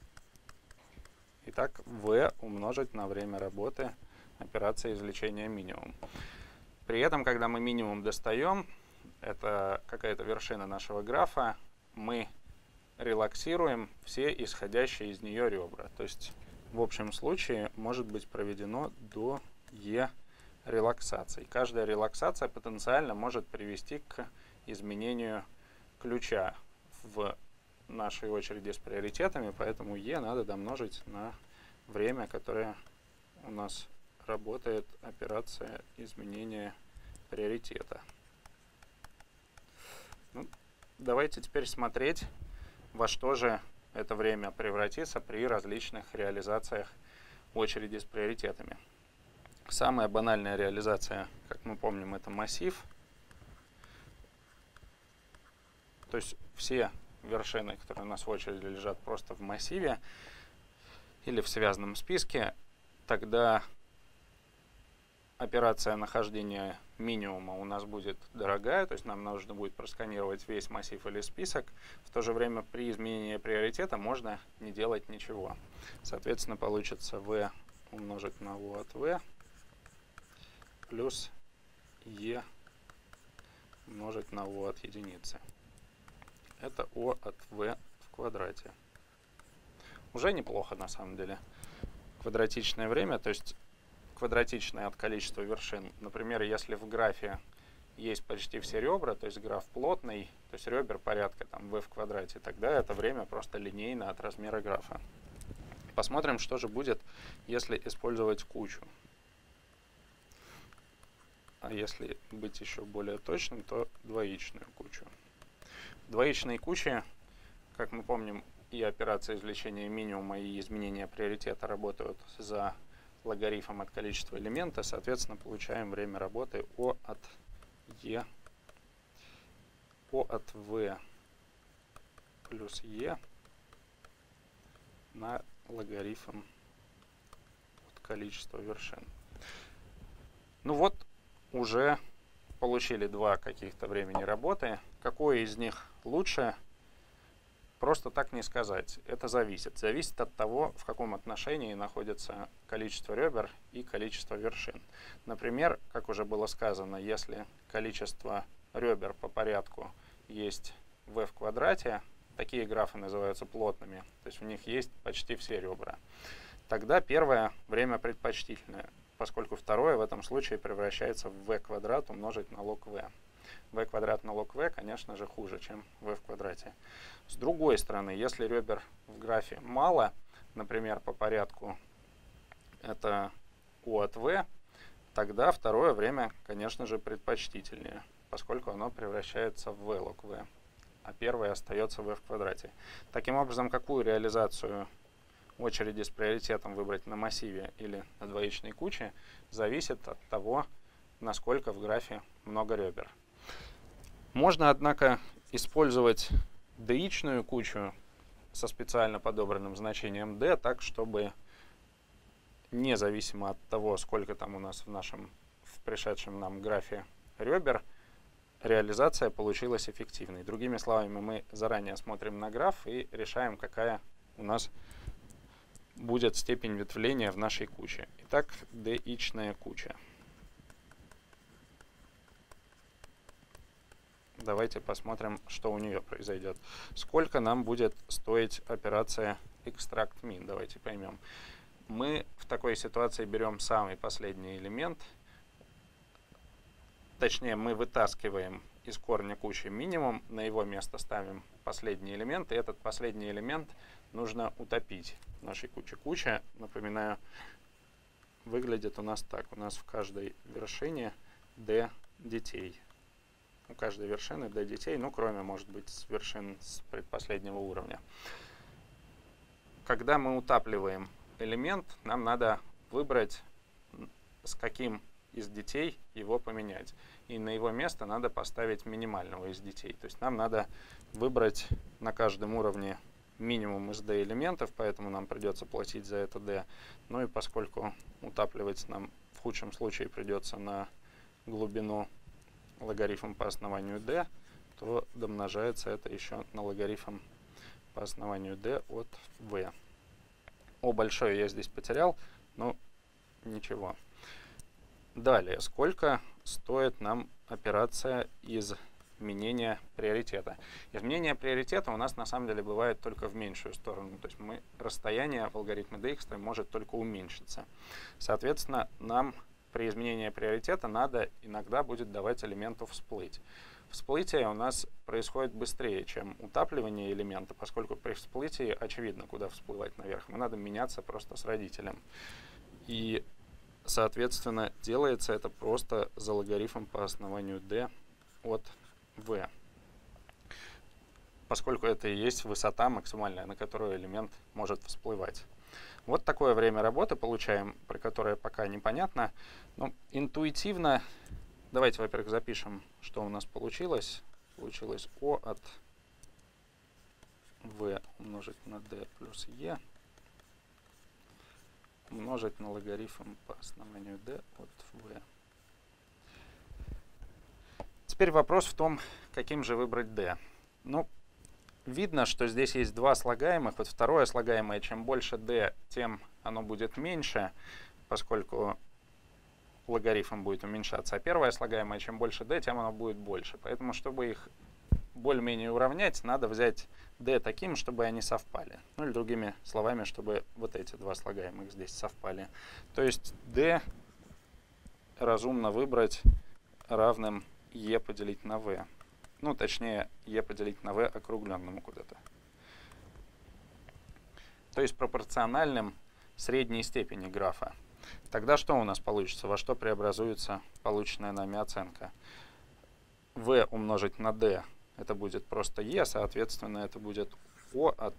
Итак, v умножить на время работы операции извлечения минимум. При этом, когда мы минимум достаем, это какая-то вершина нашего графа, мы релаксируем все исходящие из нее ребра. То есть в общем случае может быть проведено до E релаксаций. Каждая релаксация потенциально может привести к изменению ключа в нашей очереди с приоритетами, поэтому E надо домножить на время, которое у нас работает операция изменения приоритета. Ну, давайте теперь смотреть, во что же это время превратится при различных реализациях очереди с приоритетами. Самая банальная реализация, как мы помним, это массив. То есть все вершины, которые у нас в очереди лежат просто в массиве или в связанном списке, тогда операция нахождения минимума у нас будет дорогая, то есть нам нужно будет просканировать весь массив или список. В то же время при изменении приоритета можно не делать ничего. Соответственно, получится v умножить на o от v плюс e умножить на o от единицы. Это o от v в квадрате. Уже неплохо на самом деле. Квадратичное время, то есть квадратичное от количества вершин. Например, если в графе есть почти все ребра, то есть граф плотный, то есть ребер порядка там v в квадрате, тогда это время просто линейно от размера графа. Посмотрим, что же будет, если использовать кучу. А если быть еще более точным, то двоичную кучу. Двоичные кучи, как мы помним, и операции извлечения минимума, и изменения приоритета работают за логарифм от количества элемента. Соответственно, получаем время работы O от E, O от V плюс E на логарифм от количества вершин. Ну вот, уже получили два каких-то времени работы. Какое из них лучше? Просто так не сказать. Это зависит. Зависит от того, в каком отношении находится количество ребер и количество вершин. Например, как уже было сказано, если количество ребер по порядку есть v в квадрате, такие графы называются плотными, то есть у них есть почти все ребра, тогда первое время предпочтительное, поскольку второе в этом случае превращается в v квадрат умножить на лог v. v квадрат на лог v, конечно же, хуже, чем v в квадрате. С другой стороны, если ребер в графе мало, например, по порядку это o от v, тогда второе время, конечно же, предпочтительнее, поскольку оно превращается в v лог v, а первое остается v в квадрате. Таким образом, какую реализацию очереди с приоритетом выбрать на массиве или на двоичной куче, зависит от того, насколько в графе много ребер. Можно, однако, использовать d-ичную кучу со специально подобранным значением d, так, чтобы независимо от того, сколько там у нас в нашем, в пришедшем нам графе ребер, реализация получилась эффективной. Другими словами, мы заранее смотрим на граф и решаем, какая у нас будет степень ветвления в нашей куче. Итак, d-ичная куча. Давайте посмотрим, что у нее произойдет. Сколько нам будет стоить операция extract min? Давайте поймем. Мы в такой ситуации берем самый последний элемент. Точнее, мы вытаскиваем из корня кучи минимум, на его место ставим последний элемент, и этот последний элемент нужно утопить в нашей куче. Куча, напоминаю, выглядит у нас так. У нас в каждой вершине d детей. У каждой вершины d детей, ну, кроме, может быть, с вершин с предпоследнего уровня. Когда мы утапливаем элемент, нам надо выбрать, с каким из детей его поменять. И на его место надо поставить минимального из детей. То есть нам надо выбрать на каждом уровне минимум из d элементов, поэтому нам придется платить за это d. Ну и поскольку утапливать нам в худшем случае придется на глубину логарифм по основанию d, то домножается это еще на логарифм по основанию d от v. О большое я здесь потерял, но ничего. Далее, сколько стоит нам операция изменения приоритета? Изменение приоритета у нас на самом деле бывает только в меньшую сторону. То есть мы, расстояние в алгоритме Dijkstra может только уменьшиться. Соответственно, нам при изменении приоритета надо иногда будет давать элементу всплыть. Всплытие у нас происходит быстрее, чем утапливание элемента, поскольку при всплытии очевидно, куда всплывать наверх. Мы надо меняться просто с родителем. И, соответственно, делается это просто за логарифм по основанию d от v. Поскольку это и есть высота максимальная, на которую элемент может всплывать. Вот такое время работы получаем, про которое пока непонятно. Но интуитивно, давайте, во-первых, запишем, что у нас получилось. Получилось O от v умножить на d плюс e умножить на логарифм по основанию d от v. Теперь вопрос в том, каким же выбрать d. Ну, видно, что здесь есть два слагаемых. Вот второе слагаемое, чем больше d, тем оно будет меньше, поскольку логарифм будет уменьшаться. А первое слагаемое, чем больше d, тем оно будет больше. Поэтому, чтобы их более-менее уравнять, надо взять d таким, чтобы они совпали. Ну или другими словами, чтобы вот эти два слагаемых здесь совпали. То есть d разумно выбрать равным e поделить на v. Ну, точнее, e поделить на v округленному куда-то. То есть пропорциональным средней степени графа. Тогда что у нас получится? Во что преобразуется полученная нами оценка? v умножить на d. Это будет просто e, соответственно, это будет o от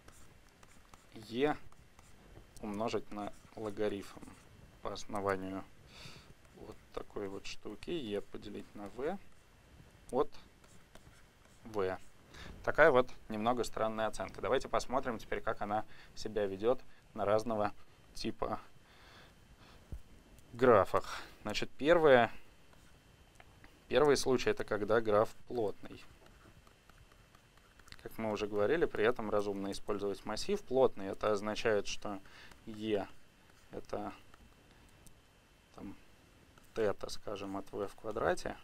e умножить на логарифм по основанию вот такой вот штуки, e поделить на v от v. Такая вот немного странная оценка. Давайте посмотрим теперь, как она себя ведет на разного типа графах. Значит, первое, первый случай — это когда граф плотный. Как мы уже говорили, при этом разумно использовать массив. Плотный — это означает, что e — это там, тета, скажем, от v в квадрате.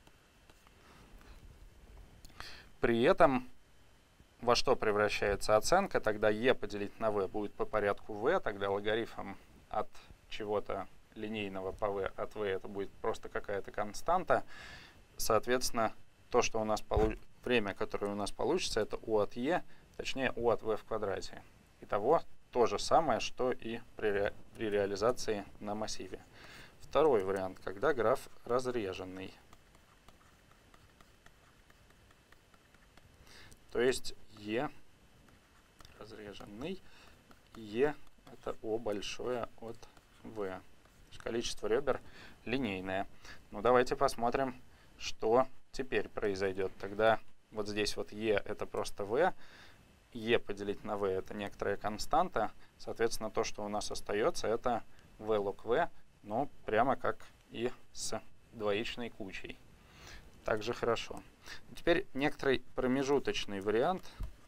При этом во что превращается оценка? Тогда e поделить на v будет по порядку v, тогда логарифм от чего-то линейного по v от v это будет просто какая-то константа. Соответственно, то, что у нас получится, время, которое у нас получится, это u от e, точнее u от v в квадрате. Итого то же самое, что и при, ре, при реализации на массиве. Второй вариант, когда граф разреженный. То есть e разреженный, e это o большое от v. Количество ребер линейное. Ну, давайте посмотрим, что теперь произойдет. Тогда вот здесь вот e это просто v, e поделить на v это некоторая константа. Соответственно, то, что у нас остается, это v log v, но прямо как и с двоичной кучей. Также хорошо. Теперь некоторый промежуточный вариант,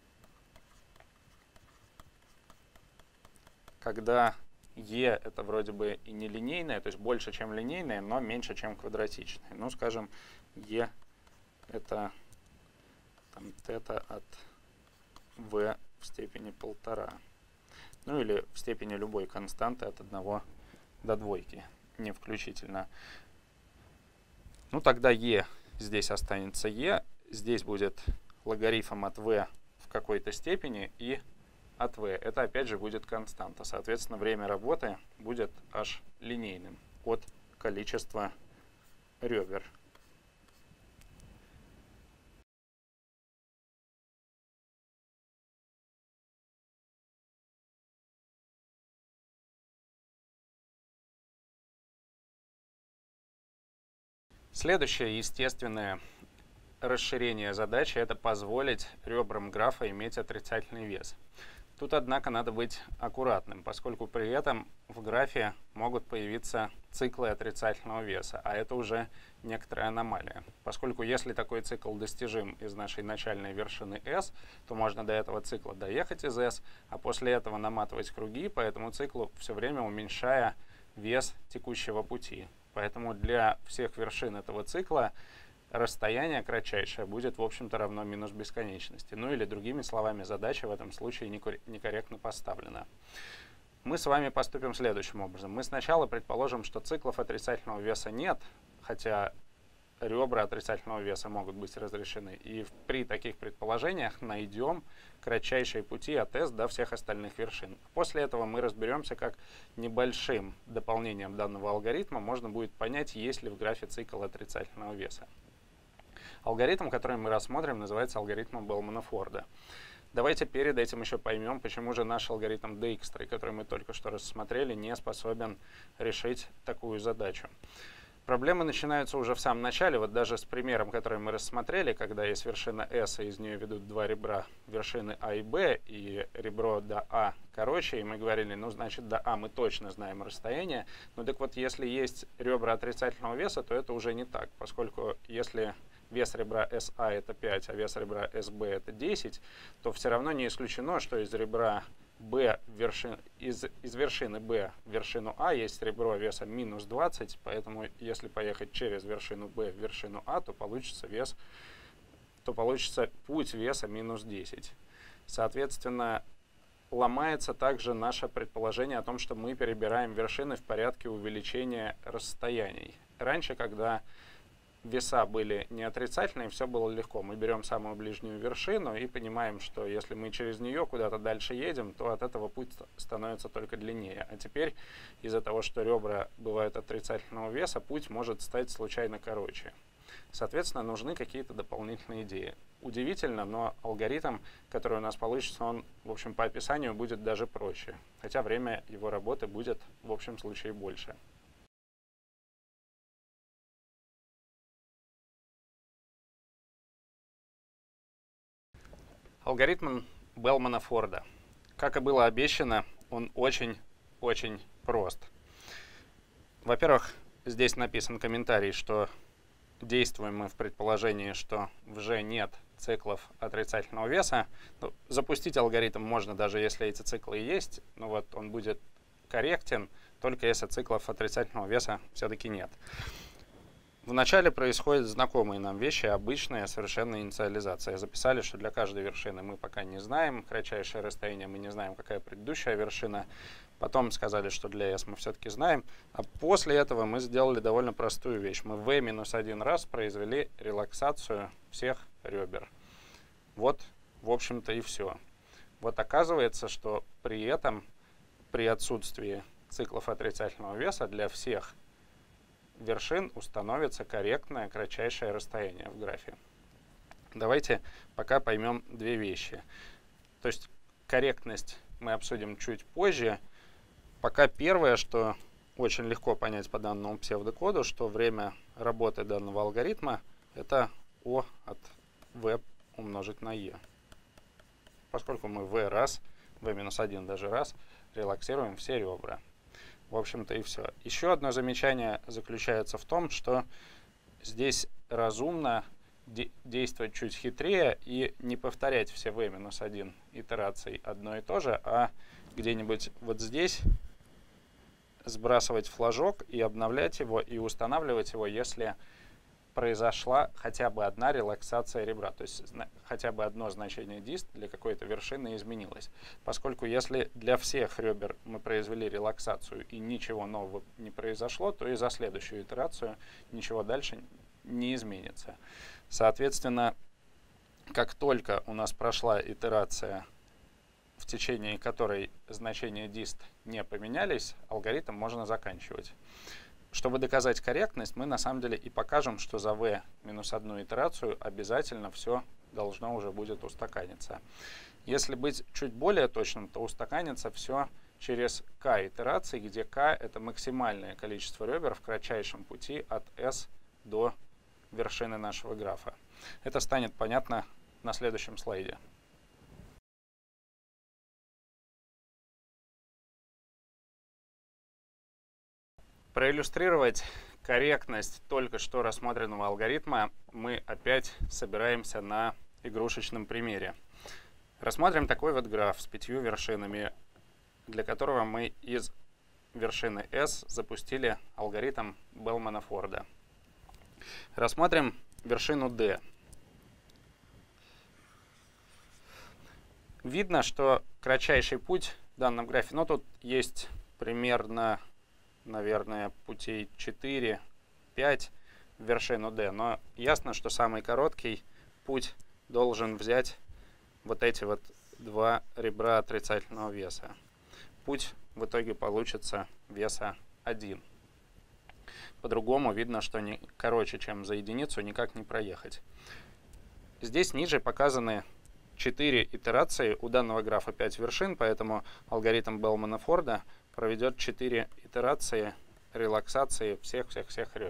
когда e это вроде бы и не линейное, то есть больше, чем линейное, но меньше, чем квадратичное. Ну, скажем, e это там, тета от v в степени полтора. Ну или в степени любой константы от одного до двойки, не включительно. Ну тогда e здесь останется e, здесь будет логарифм от v в какой-то степени и от v. Это опять же будет константа. Соответственно, время работы будет аж линейным от количества ребер. Следующее естественное расширение задачи — это позволить ребрам графа иметь отрицательный вес. Тут, однако, надо быть аккуратным, поскольку при этом в графе могут появиться циклы отрицательного веса, а это уже некоторая аномалия. Поскольку если такой цикл достижим из нашей начальной вершины S, то можно до этого цикла доехать из S, а после этого наматывать круги по этому циклу, все время уменьшая вес текущего пути. Поэтому для всех вершин этого цикла расстояние кратчайшее будет, в общем-то, равно минус бесконечности. Ну или, другими словами, задача в этом случае некорректно поставлена. Мы с вами поступим следующим образом. Мы сначала предположим, что циклов отрицательного веса нет, хотя ребра отрицательного веса могут быть разрешены. И при таких предположениях найдем кратчайшие пути от S до всех остальных вершин. После этого мы разберемся, как небольшим дополнением данного алгоритма можно будет понять, есть ли в графе цикл отрицательного веса. Алгоритм, который мы рассмотрим, называется алгоритмом Белмана-Форда. Давайте перед этим еще поймем, почему же наш алгоритм Dijkstra, который мы только что рассмотрели, не способен решить такую задачу. Проблемы начинаются уже в самом начале, вот даже с примером, который мы рассмотрели, когда есть вершина S, и из нее ведут два ребра, вершины А и Б, и ребро до А короче, и мы говорили, ну, значит, до А мы точно знаем расстояние. Ну, так вот, если есть ребра отрицательного веса, то это уже не так, поскольку если вес ребра эс а это пять, а вес ребра эс бэ это десять, то все равно не исключено, что из ребра B вершин, из, из вершины B в вершину А есть ребро весом минус двадцать, поэтому если поехать через вершину B в вершину А, то получится вес, то получится путь веса минус десять. Соответственно, ломается также наше предположение о том, что мы перебираем вершины в порядке увеличения расстояний. Раньше, когда веса были не отрицательные, все было легко. Мы берем самую ближнюю вершину и понимаем, что если мы через нее куда-то дальше едем, то от этого путь становится только длиннее. А теперь из-за того, что ребра бывают отрицательного веса, путь может стать случайно короче. Соответственно, нужны какие-то дополнительные идеи. Удивительно, но алгоритм, который у нас получится, он, в общем, по описанию будет даже проще. Хотя время его работы будет, в общем случае, больше. Алгоритм Белмана-Форда. Как и было обещано, он очень-очень прост. Во-первых, здесь написан комментарий, что действуем мы в предположении, что в G нет циклов отрицательного веса. Ну, запустить алгоритм можно, даже если эти циклы есть, но вот он будет корректен, только если циклов отрицательного веса все-таки нет. Вначале происходят знакомые нам вещи, обычная совершенно инициализация. Записали, что для каждой вершины мы пока не знаем кратчайшее расстояние, мы не знаем, какая предыдущая вершина. Потом сказали, что для S мы все-таки знаем. А после этого мы сделали довольно простую вещь. Мы в минус один раз произвели релаксацию всех ребер. Вот, в общем-то, и все. Вот оказывается, что при этом, при отсутствии циклов отрицательного веса, для всех вершин установится корректное кратчайшее расстояние в графе. Давайте пока поймем две вещи. То есть корректность мы обсудим чуть позже. Пока первое, что очень легко понять по данному псевдокоду, что время работы данного алгоритма это O от V умножить на E. Поскольку мы V раз, V минус один даже раз, релаксируем все ребра. В общем-то и все. Еще одно замечание заключается в том, что здесь разумно де действовать чуть хитрее и не повторять все v минус один итераций одно и то же, а где-нибудь вот здесь сбрасывать флажок и обновлять его, и устанавливать его, если произошла хотя бы одна релаксация ребра, то есть хотя бы одно значение дист для какой-то вершины изменилось. Поскольку если для всех ребер мы произвели релаксацию и ничего нового не произошло, то и за следующую итерацию ничего дальше не изменится. Соответственно, как только у нас прошла итерация, в течение которой значения дист не поменялись, алгоритм можно заканчивать. Чтобы доказать корректность, мы на самом деле и покажем, что за v минус одну итерацию обязательно все должно уже будет устаканиться. Если быть чуть более точным, то устаканится все через k итераций, где k это максимальное количество ребер в кратчайшем пути от S до вершины нашего графа. Это станет понятно на следующем слайде. Проиллюстрировать корректность только что рассмотренного алгоритма мы опять собираемся на игрушечном примере. Рассмотрим такой вот граф с пятью вершинами, для которого мы из вершины S запустили алгоритм Белмана-Форда. Рассмотрим вершину D. Видно, что кратчайший путь в данном графе, ну тут есть примерно, наверное, путей четыре-пять в вершину D, но ясно, что самый короткий путь должен взять вот эти вот два ребра отрицательного веса. Путь в итоге получится веса один. По-другому видно, что не короче, чем за единицу, никак не проехать. Здесь ниже показаны четыре итерации. У данного графа пять вершин, поэтому алгоритм Белмана-Форда проведет четыре итерации релаксации всех-всех-всех ребер.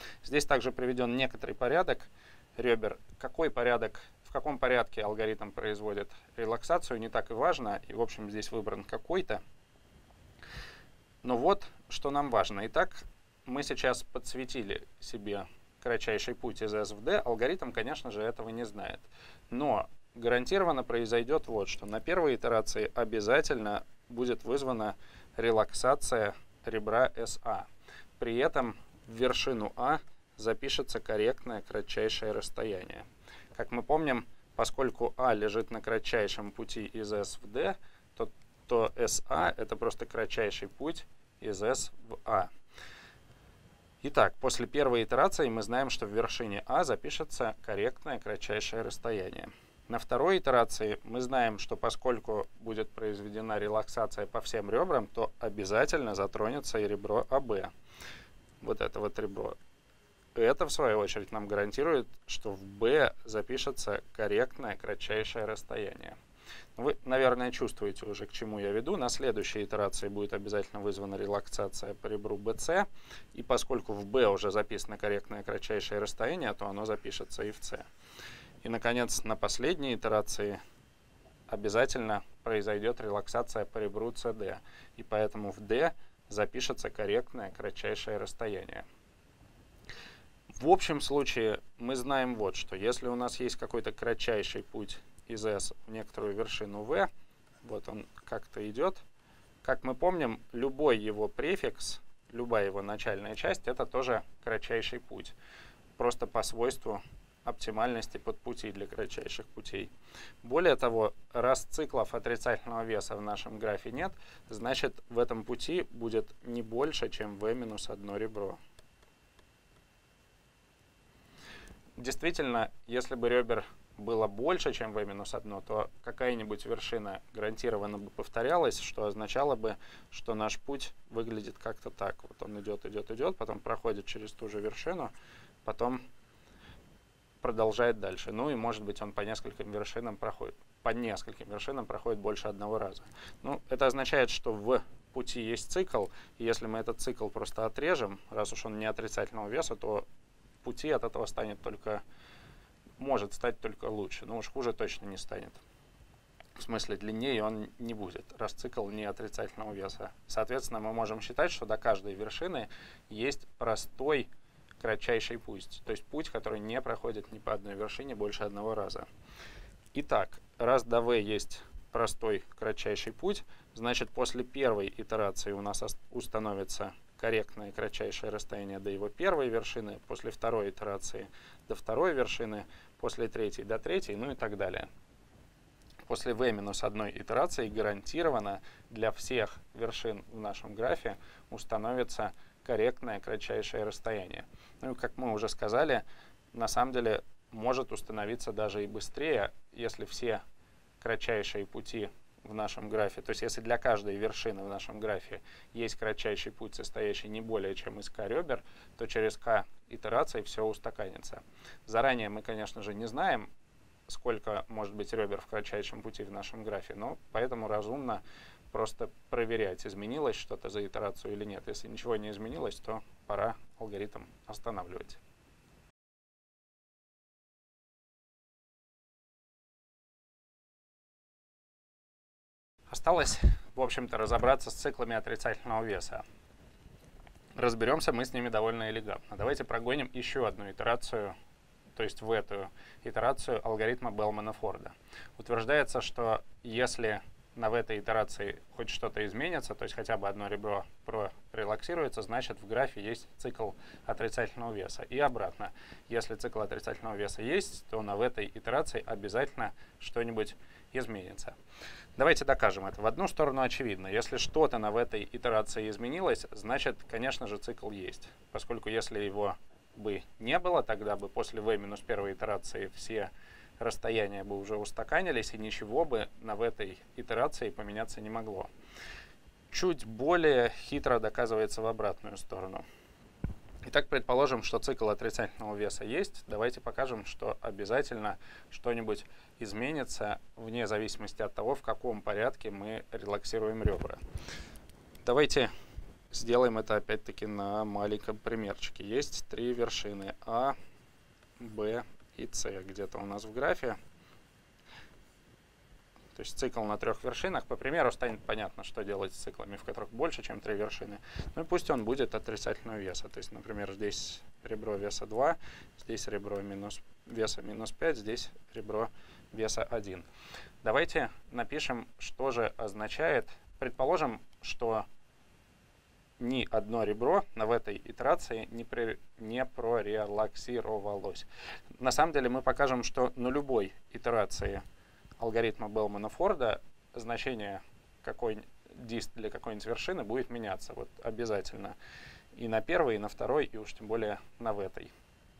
Здесь также приведен некоторый порядок ребер. Какой порядок, в каком порядке алгоритм производит релаксацию, не так и важно. И, в общем, здесь выбран какой-то. Но вот, что нам важно. Итак, мы сейчас подсветили себе кратчайший путь из S в D. Алгоритм, конечно же, этого не знает. Но гарантированно произойдет вот что. На первой итерации обязательно будет вызвана релаксация ребра эс а. При этом в вершину А запишется корректное кратчайшее расстояние. Как мы помним, поскольку А лежит на кратчайшем пути из S в D, то, то эс а это просто кратчайший путь из S в А. Итак, после первой итерации мы знаем, что в вершине А запишется корректное кратчайшее расстояние. На второй итерации мы знаем, что поскольку будет произведена релаксация по всем ребрам, то обязательно затронется и ребро а бэ. Вот это вот ребро. Это, в свою очередь, нам гарантирует, что в B запишется корректное кратчайшее расстояние. Вы, наверное, чувствуете уже, к чему я веду. На следующей итерации будет обязательно вызвана релаксация по ребру бэ цэ. И поскольку в B уже записано корректное кратчайшее расстояние, то оно запишется и в C. И, наконец, на последней итерации обязательно произойдет релаксация по ребру цэ дэ. И поэтому в D запишется корректное кратчайшее расстояние. В общем случае мы знаем вот что. Если у нас есть какой-то кратчайший путь из S в некоторую вершину V, вот он как-то идет, как мы помним, любой его префикс, любая его начальная часть, это тоже кратчайший путь. Просто по свойству оптимальности подпутей для кратчайших путей. Более того, раз циклов отрицательного веса в нашем графе нет, значит в этом пути будет не больше, чем v минус одно ребро. Действительно, если бы ребер было больше, чем v минус одно, то какая-нибудь вершина гарантированно бы повторялась, что означало бы, что наш путь выглядит как-то так. Вот он идет, идет, идет, потом проходит через ту же вершину, потом продолжает дальше. Ну и, может быть, он по нескольким вершинам проходит. По нескольким вершинам проходит больше одного раза. Ну, это означает, что в пути есть цикл, и если мы этот цикл просто отрежем, раз уж он не отрицательного веса, то пути от этого станет только, может стать только лучше. Но уж хуже точно не станет. В смысле, длиннее он не будет, раз цикл не отрицательного веса. Соответственно, мы можем считать, что до каждой вершины есть простой кратчайший путь, то есть путь, который не проходит ни по одной вершине больше одного раза. Итак, раз до V есть простой кратчайший путь, значит после первой итерации у нас установится корректное кратчайшее расстояние до его первой вершины, после второй итерации до второй вершины, после третьей до третьей, ну и так далее. После v минус одной итерации гарантированно для всех вершин в нашем графе установится корректное кратчайшее расстояние. Ну и как мы уже сказали, на самом деле может установиться даже и быстрее, если все кратчайшие пути в нашем графе, то есть если для каждой вершины в нашем графе есть кратчайший путь, состоящий не более чем из k ребер, то через k итераций все устаканится. Заранее мы, конечно же, не знаем, сколько может быть ребер в кратчайшем пути в нашем графе, но поэтому разумно просто проверять, изменилось что-то за итерацию или нет. Если ничего не изменилось, то пора алгоритм останавливать. Осталось, в общем-то, разобраться с циклами отрицательного веса. Разберемся мы с ними довольно элегантно. Давайте прогоним еще одну итерацию, то есть в эту итерацию алгоритма Белмана-Форда. Утверждается, что если на в этой итерации хоть что-то изменится, то есть хотя бы одно ребро прорелаксируется, значит в графе есть цикл отрицательного веса. И обратно, если цикл отрицательного веса есть, то на в этой итерации обязательно что-нибудь изменится. Давайте докажем это. В одну сторону очевидно. Если что-то на в этой итерации изменилось, значит, конечно же, цикл есть. Поскольку если его бы не было, тогда бы после v минус первой итерации все расстояния бы уже устаканились, и ничего бы на в этой итерации поменяться не могло. Чуть более хитро доказывается в обратную сторону. Итак, предположим, что цикл отрицательного веса есть. Давайте покажем, что обязательно что-нибудь изменится вне зависимости от того, в каком порядке мы релаксируем ребра. Давайте сделаем это опять-таки на маленьком примерчике. Есть три вершины А, Б и С где-то у нас в графе. То есть цикл на трех вершинах. По примеру станет понятно, что делать с циклами, в которых больше, чем три вершины. Ну и пусть он будет отрицательного веса. То есть, например, здесь ребро веса два, здесь ребро минус, веса минус пять, здесь ребро веса один. Давайте напишем, что же означает. Предположим, что ни одно ребро в этой итерации не, при, не прорелаксировалось. На самом деле мы покажем, что на любой итерации алгоритма Белмана-Форда значение какой дист для какой-нибудь вершины будет меняться. Вот обязательно. И на первой, и на второй, и уж тем более на в этой.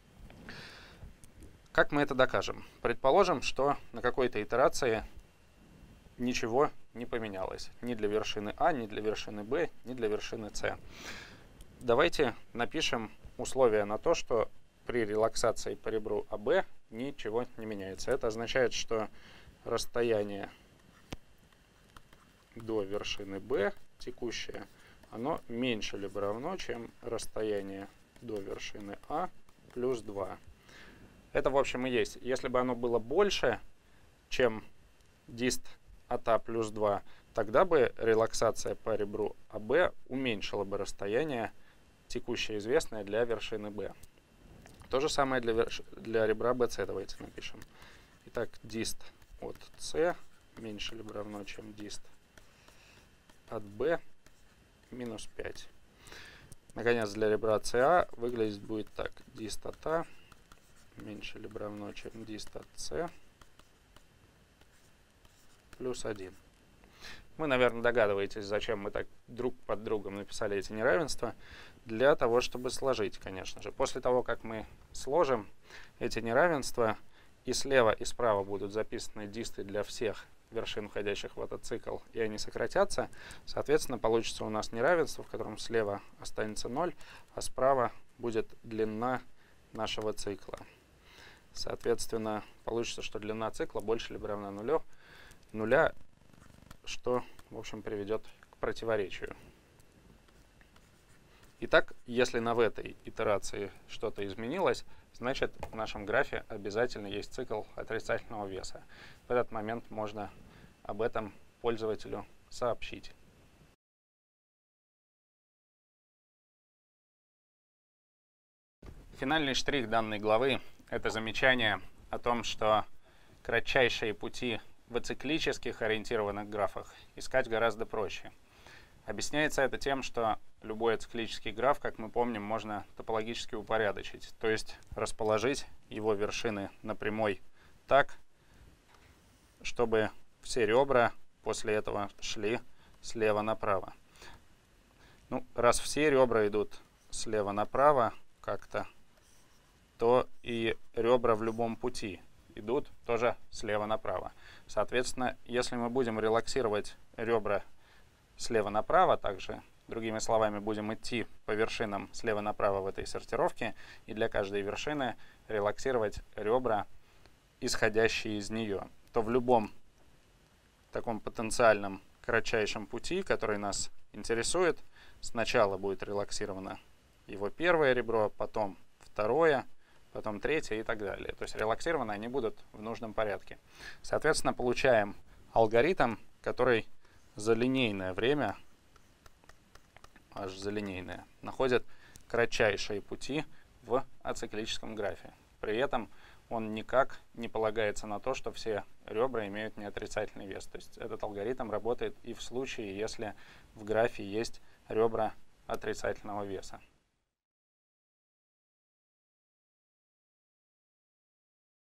Как мы это докажем? Предположим, что на какой-то итерации ничего не поменялось. Ни для вершины А, ни для вершины Б, ни для вершины С. Давайте напишем условия на то, что при релаксации по ребру АБ ничего не меняется. Это означает, что расстояние до вершины Б текущее, оно меньше либо равно, чем расстояние до вершины А плюс два. Это, в общем, и есть. Если бы оно было больше, чем дист от А плюс два, тогда бы релаксация по ребру АБ уменьшила бы расстояние, текущее известное, для вершины Б. То же самое для, верш... для ребра би си. Давайте напишем. Итак, дист от С меньше либо равно, чем дист от Б минус пять. Наконец, для ребра си А выглядеть будет так. Дист от А меньше либо равно, чем дист от С плюс один. Вы, наверное, догадываетесь, зачем мы так друг под другом написали эти неравенства. Для того, чтобы сложить, конечно же. После того, как мы сложим эти неравенства, и слева, и справа будут записаны дисты для всех вершин, входящих в этот цикл, и они сократятся, соответственно, получится у нас неравенство, в котором слева останется ноль, а справа будет длина нашего цикла. Соответственно, получится, что длина цикла больше либо равна нулю, нуля, что, в общем, приведет к противоречию. Итак, если на в этой итерации что-то изменилось, значит, в нашем графе обязательно есть цикл отрицательного веса. В этот момент можно об этом пользователю сообщить. Финальный штрих данной главы — это замечание о том, что кратчайшие пути в ациклических ориентированных графах искать гораздо проще. Объясняется это тем, что любой ациклический граф, как мы помним, можно топологически упорядочить, то есть расположить его вершины на прямой так, чтобы все ребра после этого шли слева направо. Ну, раз все ребра идут слева направо как-то, то и ребра в любом пути идут тоже слева направо. Соответственно, если мы будем релаксировать ребра слева направо, также, другими словами, будем идти по вершинам слева направо в этой сортировке, и для каждой вершины релаксировать ребра, исходящие из нее, то в любом таком потенциальном кратчайшем пути, который нас интересует, сначала будет релаксировано его первое ребро, потом второе, потом третье и так далее. То есть релаксированы они будут в нужном порядке. Соответственно, получаем алгоритм, который за линейное время, аж за линейное, находит кратчайшие пути в ациклическом графе. При этом он никак не полагается на то, что все ребра имеют неотрицательный вес. То есть этот алгоритм работает и в случае, если в графе есть ребра отрицательного веса.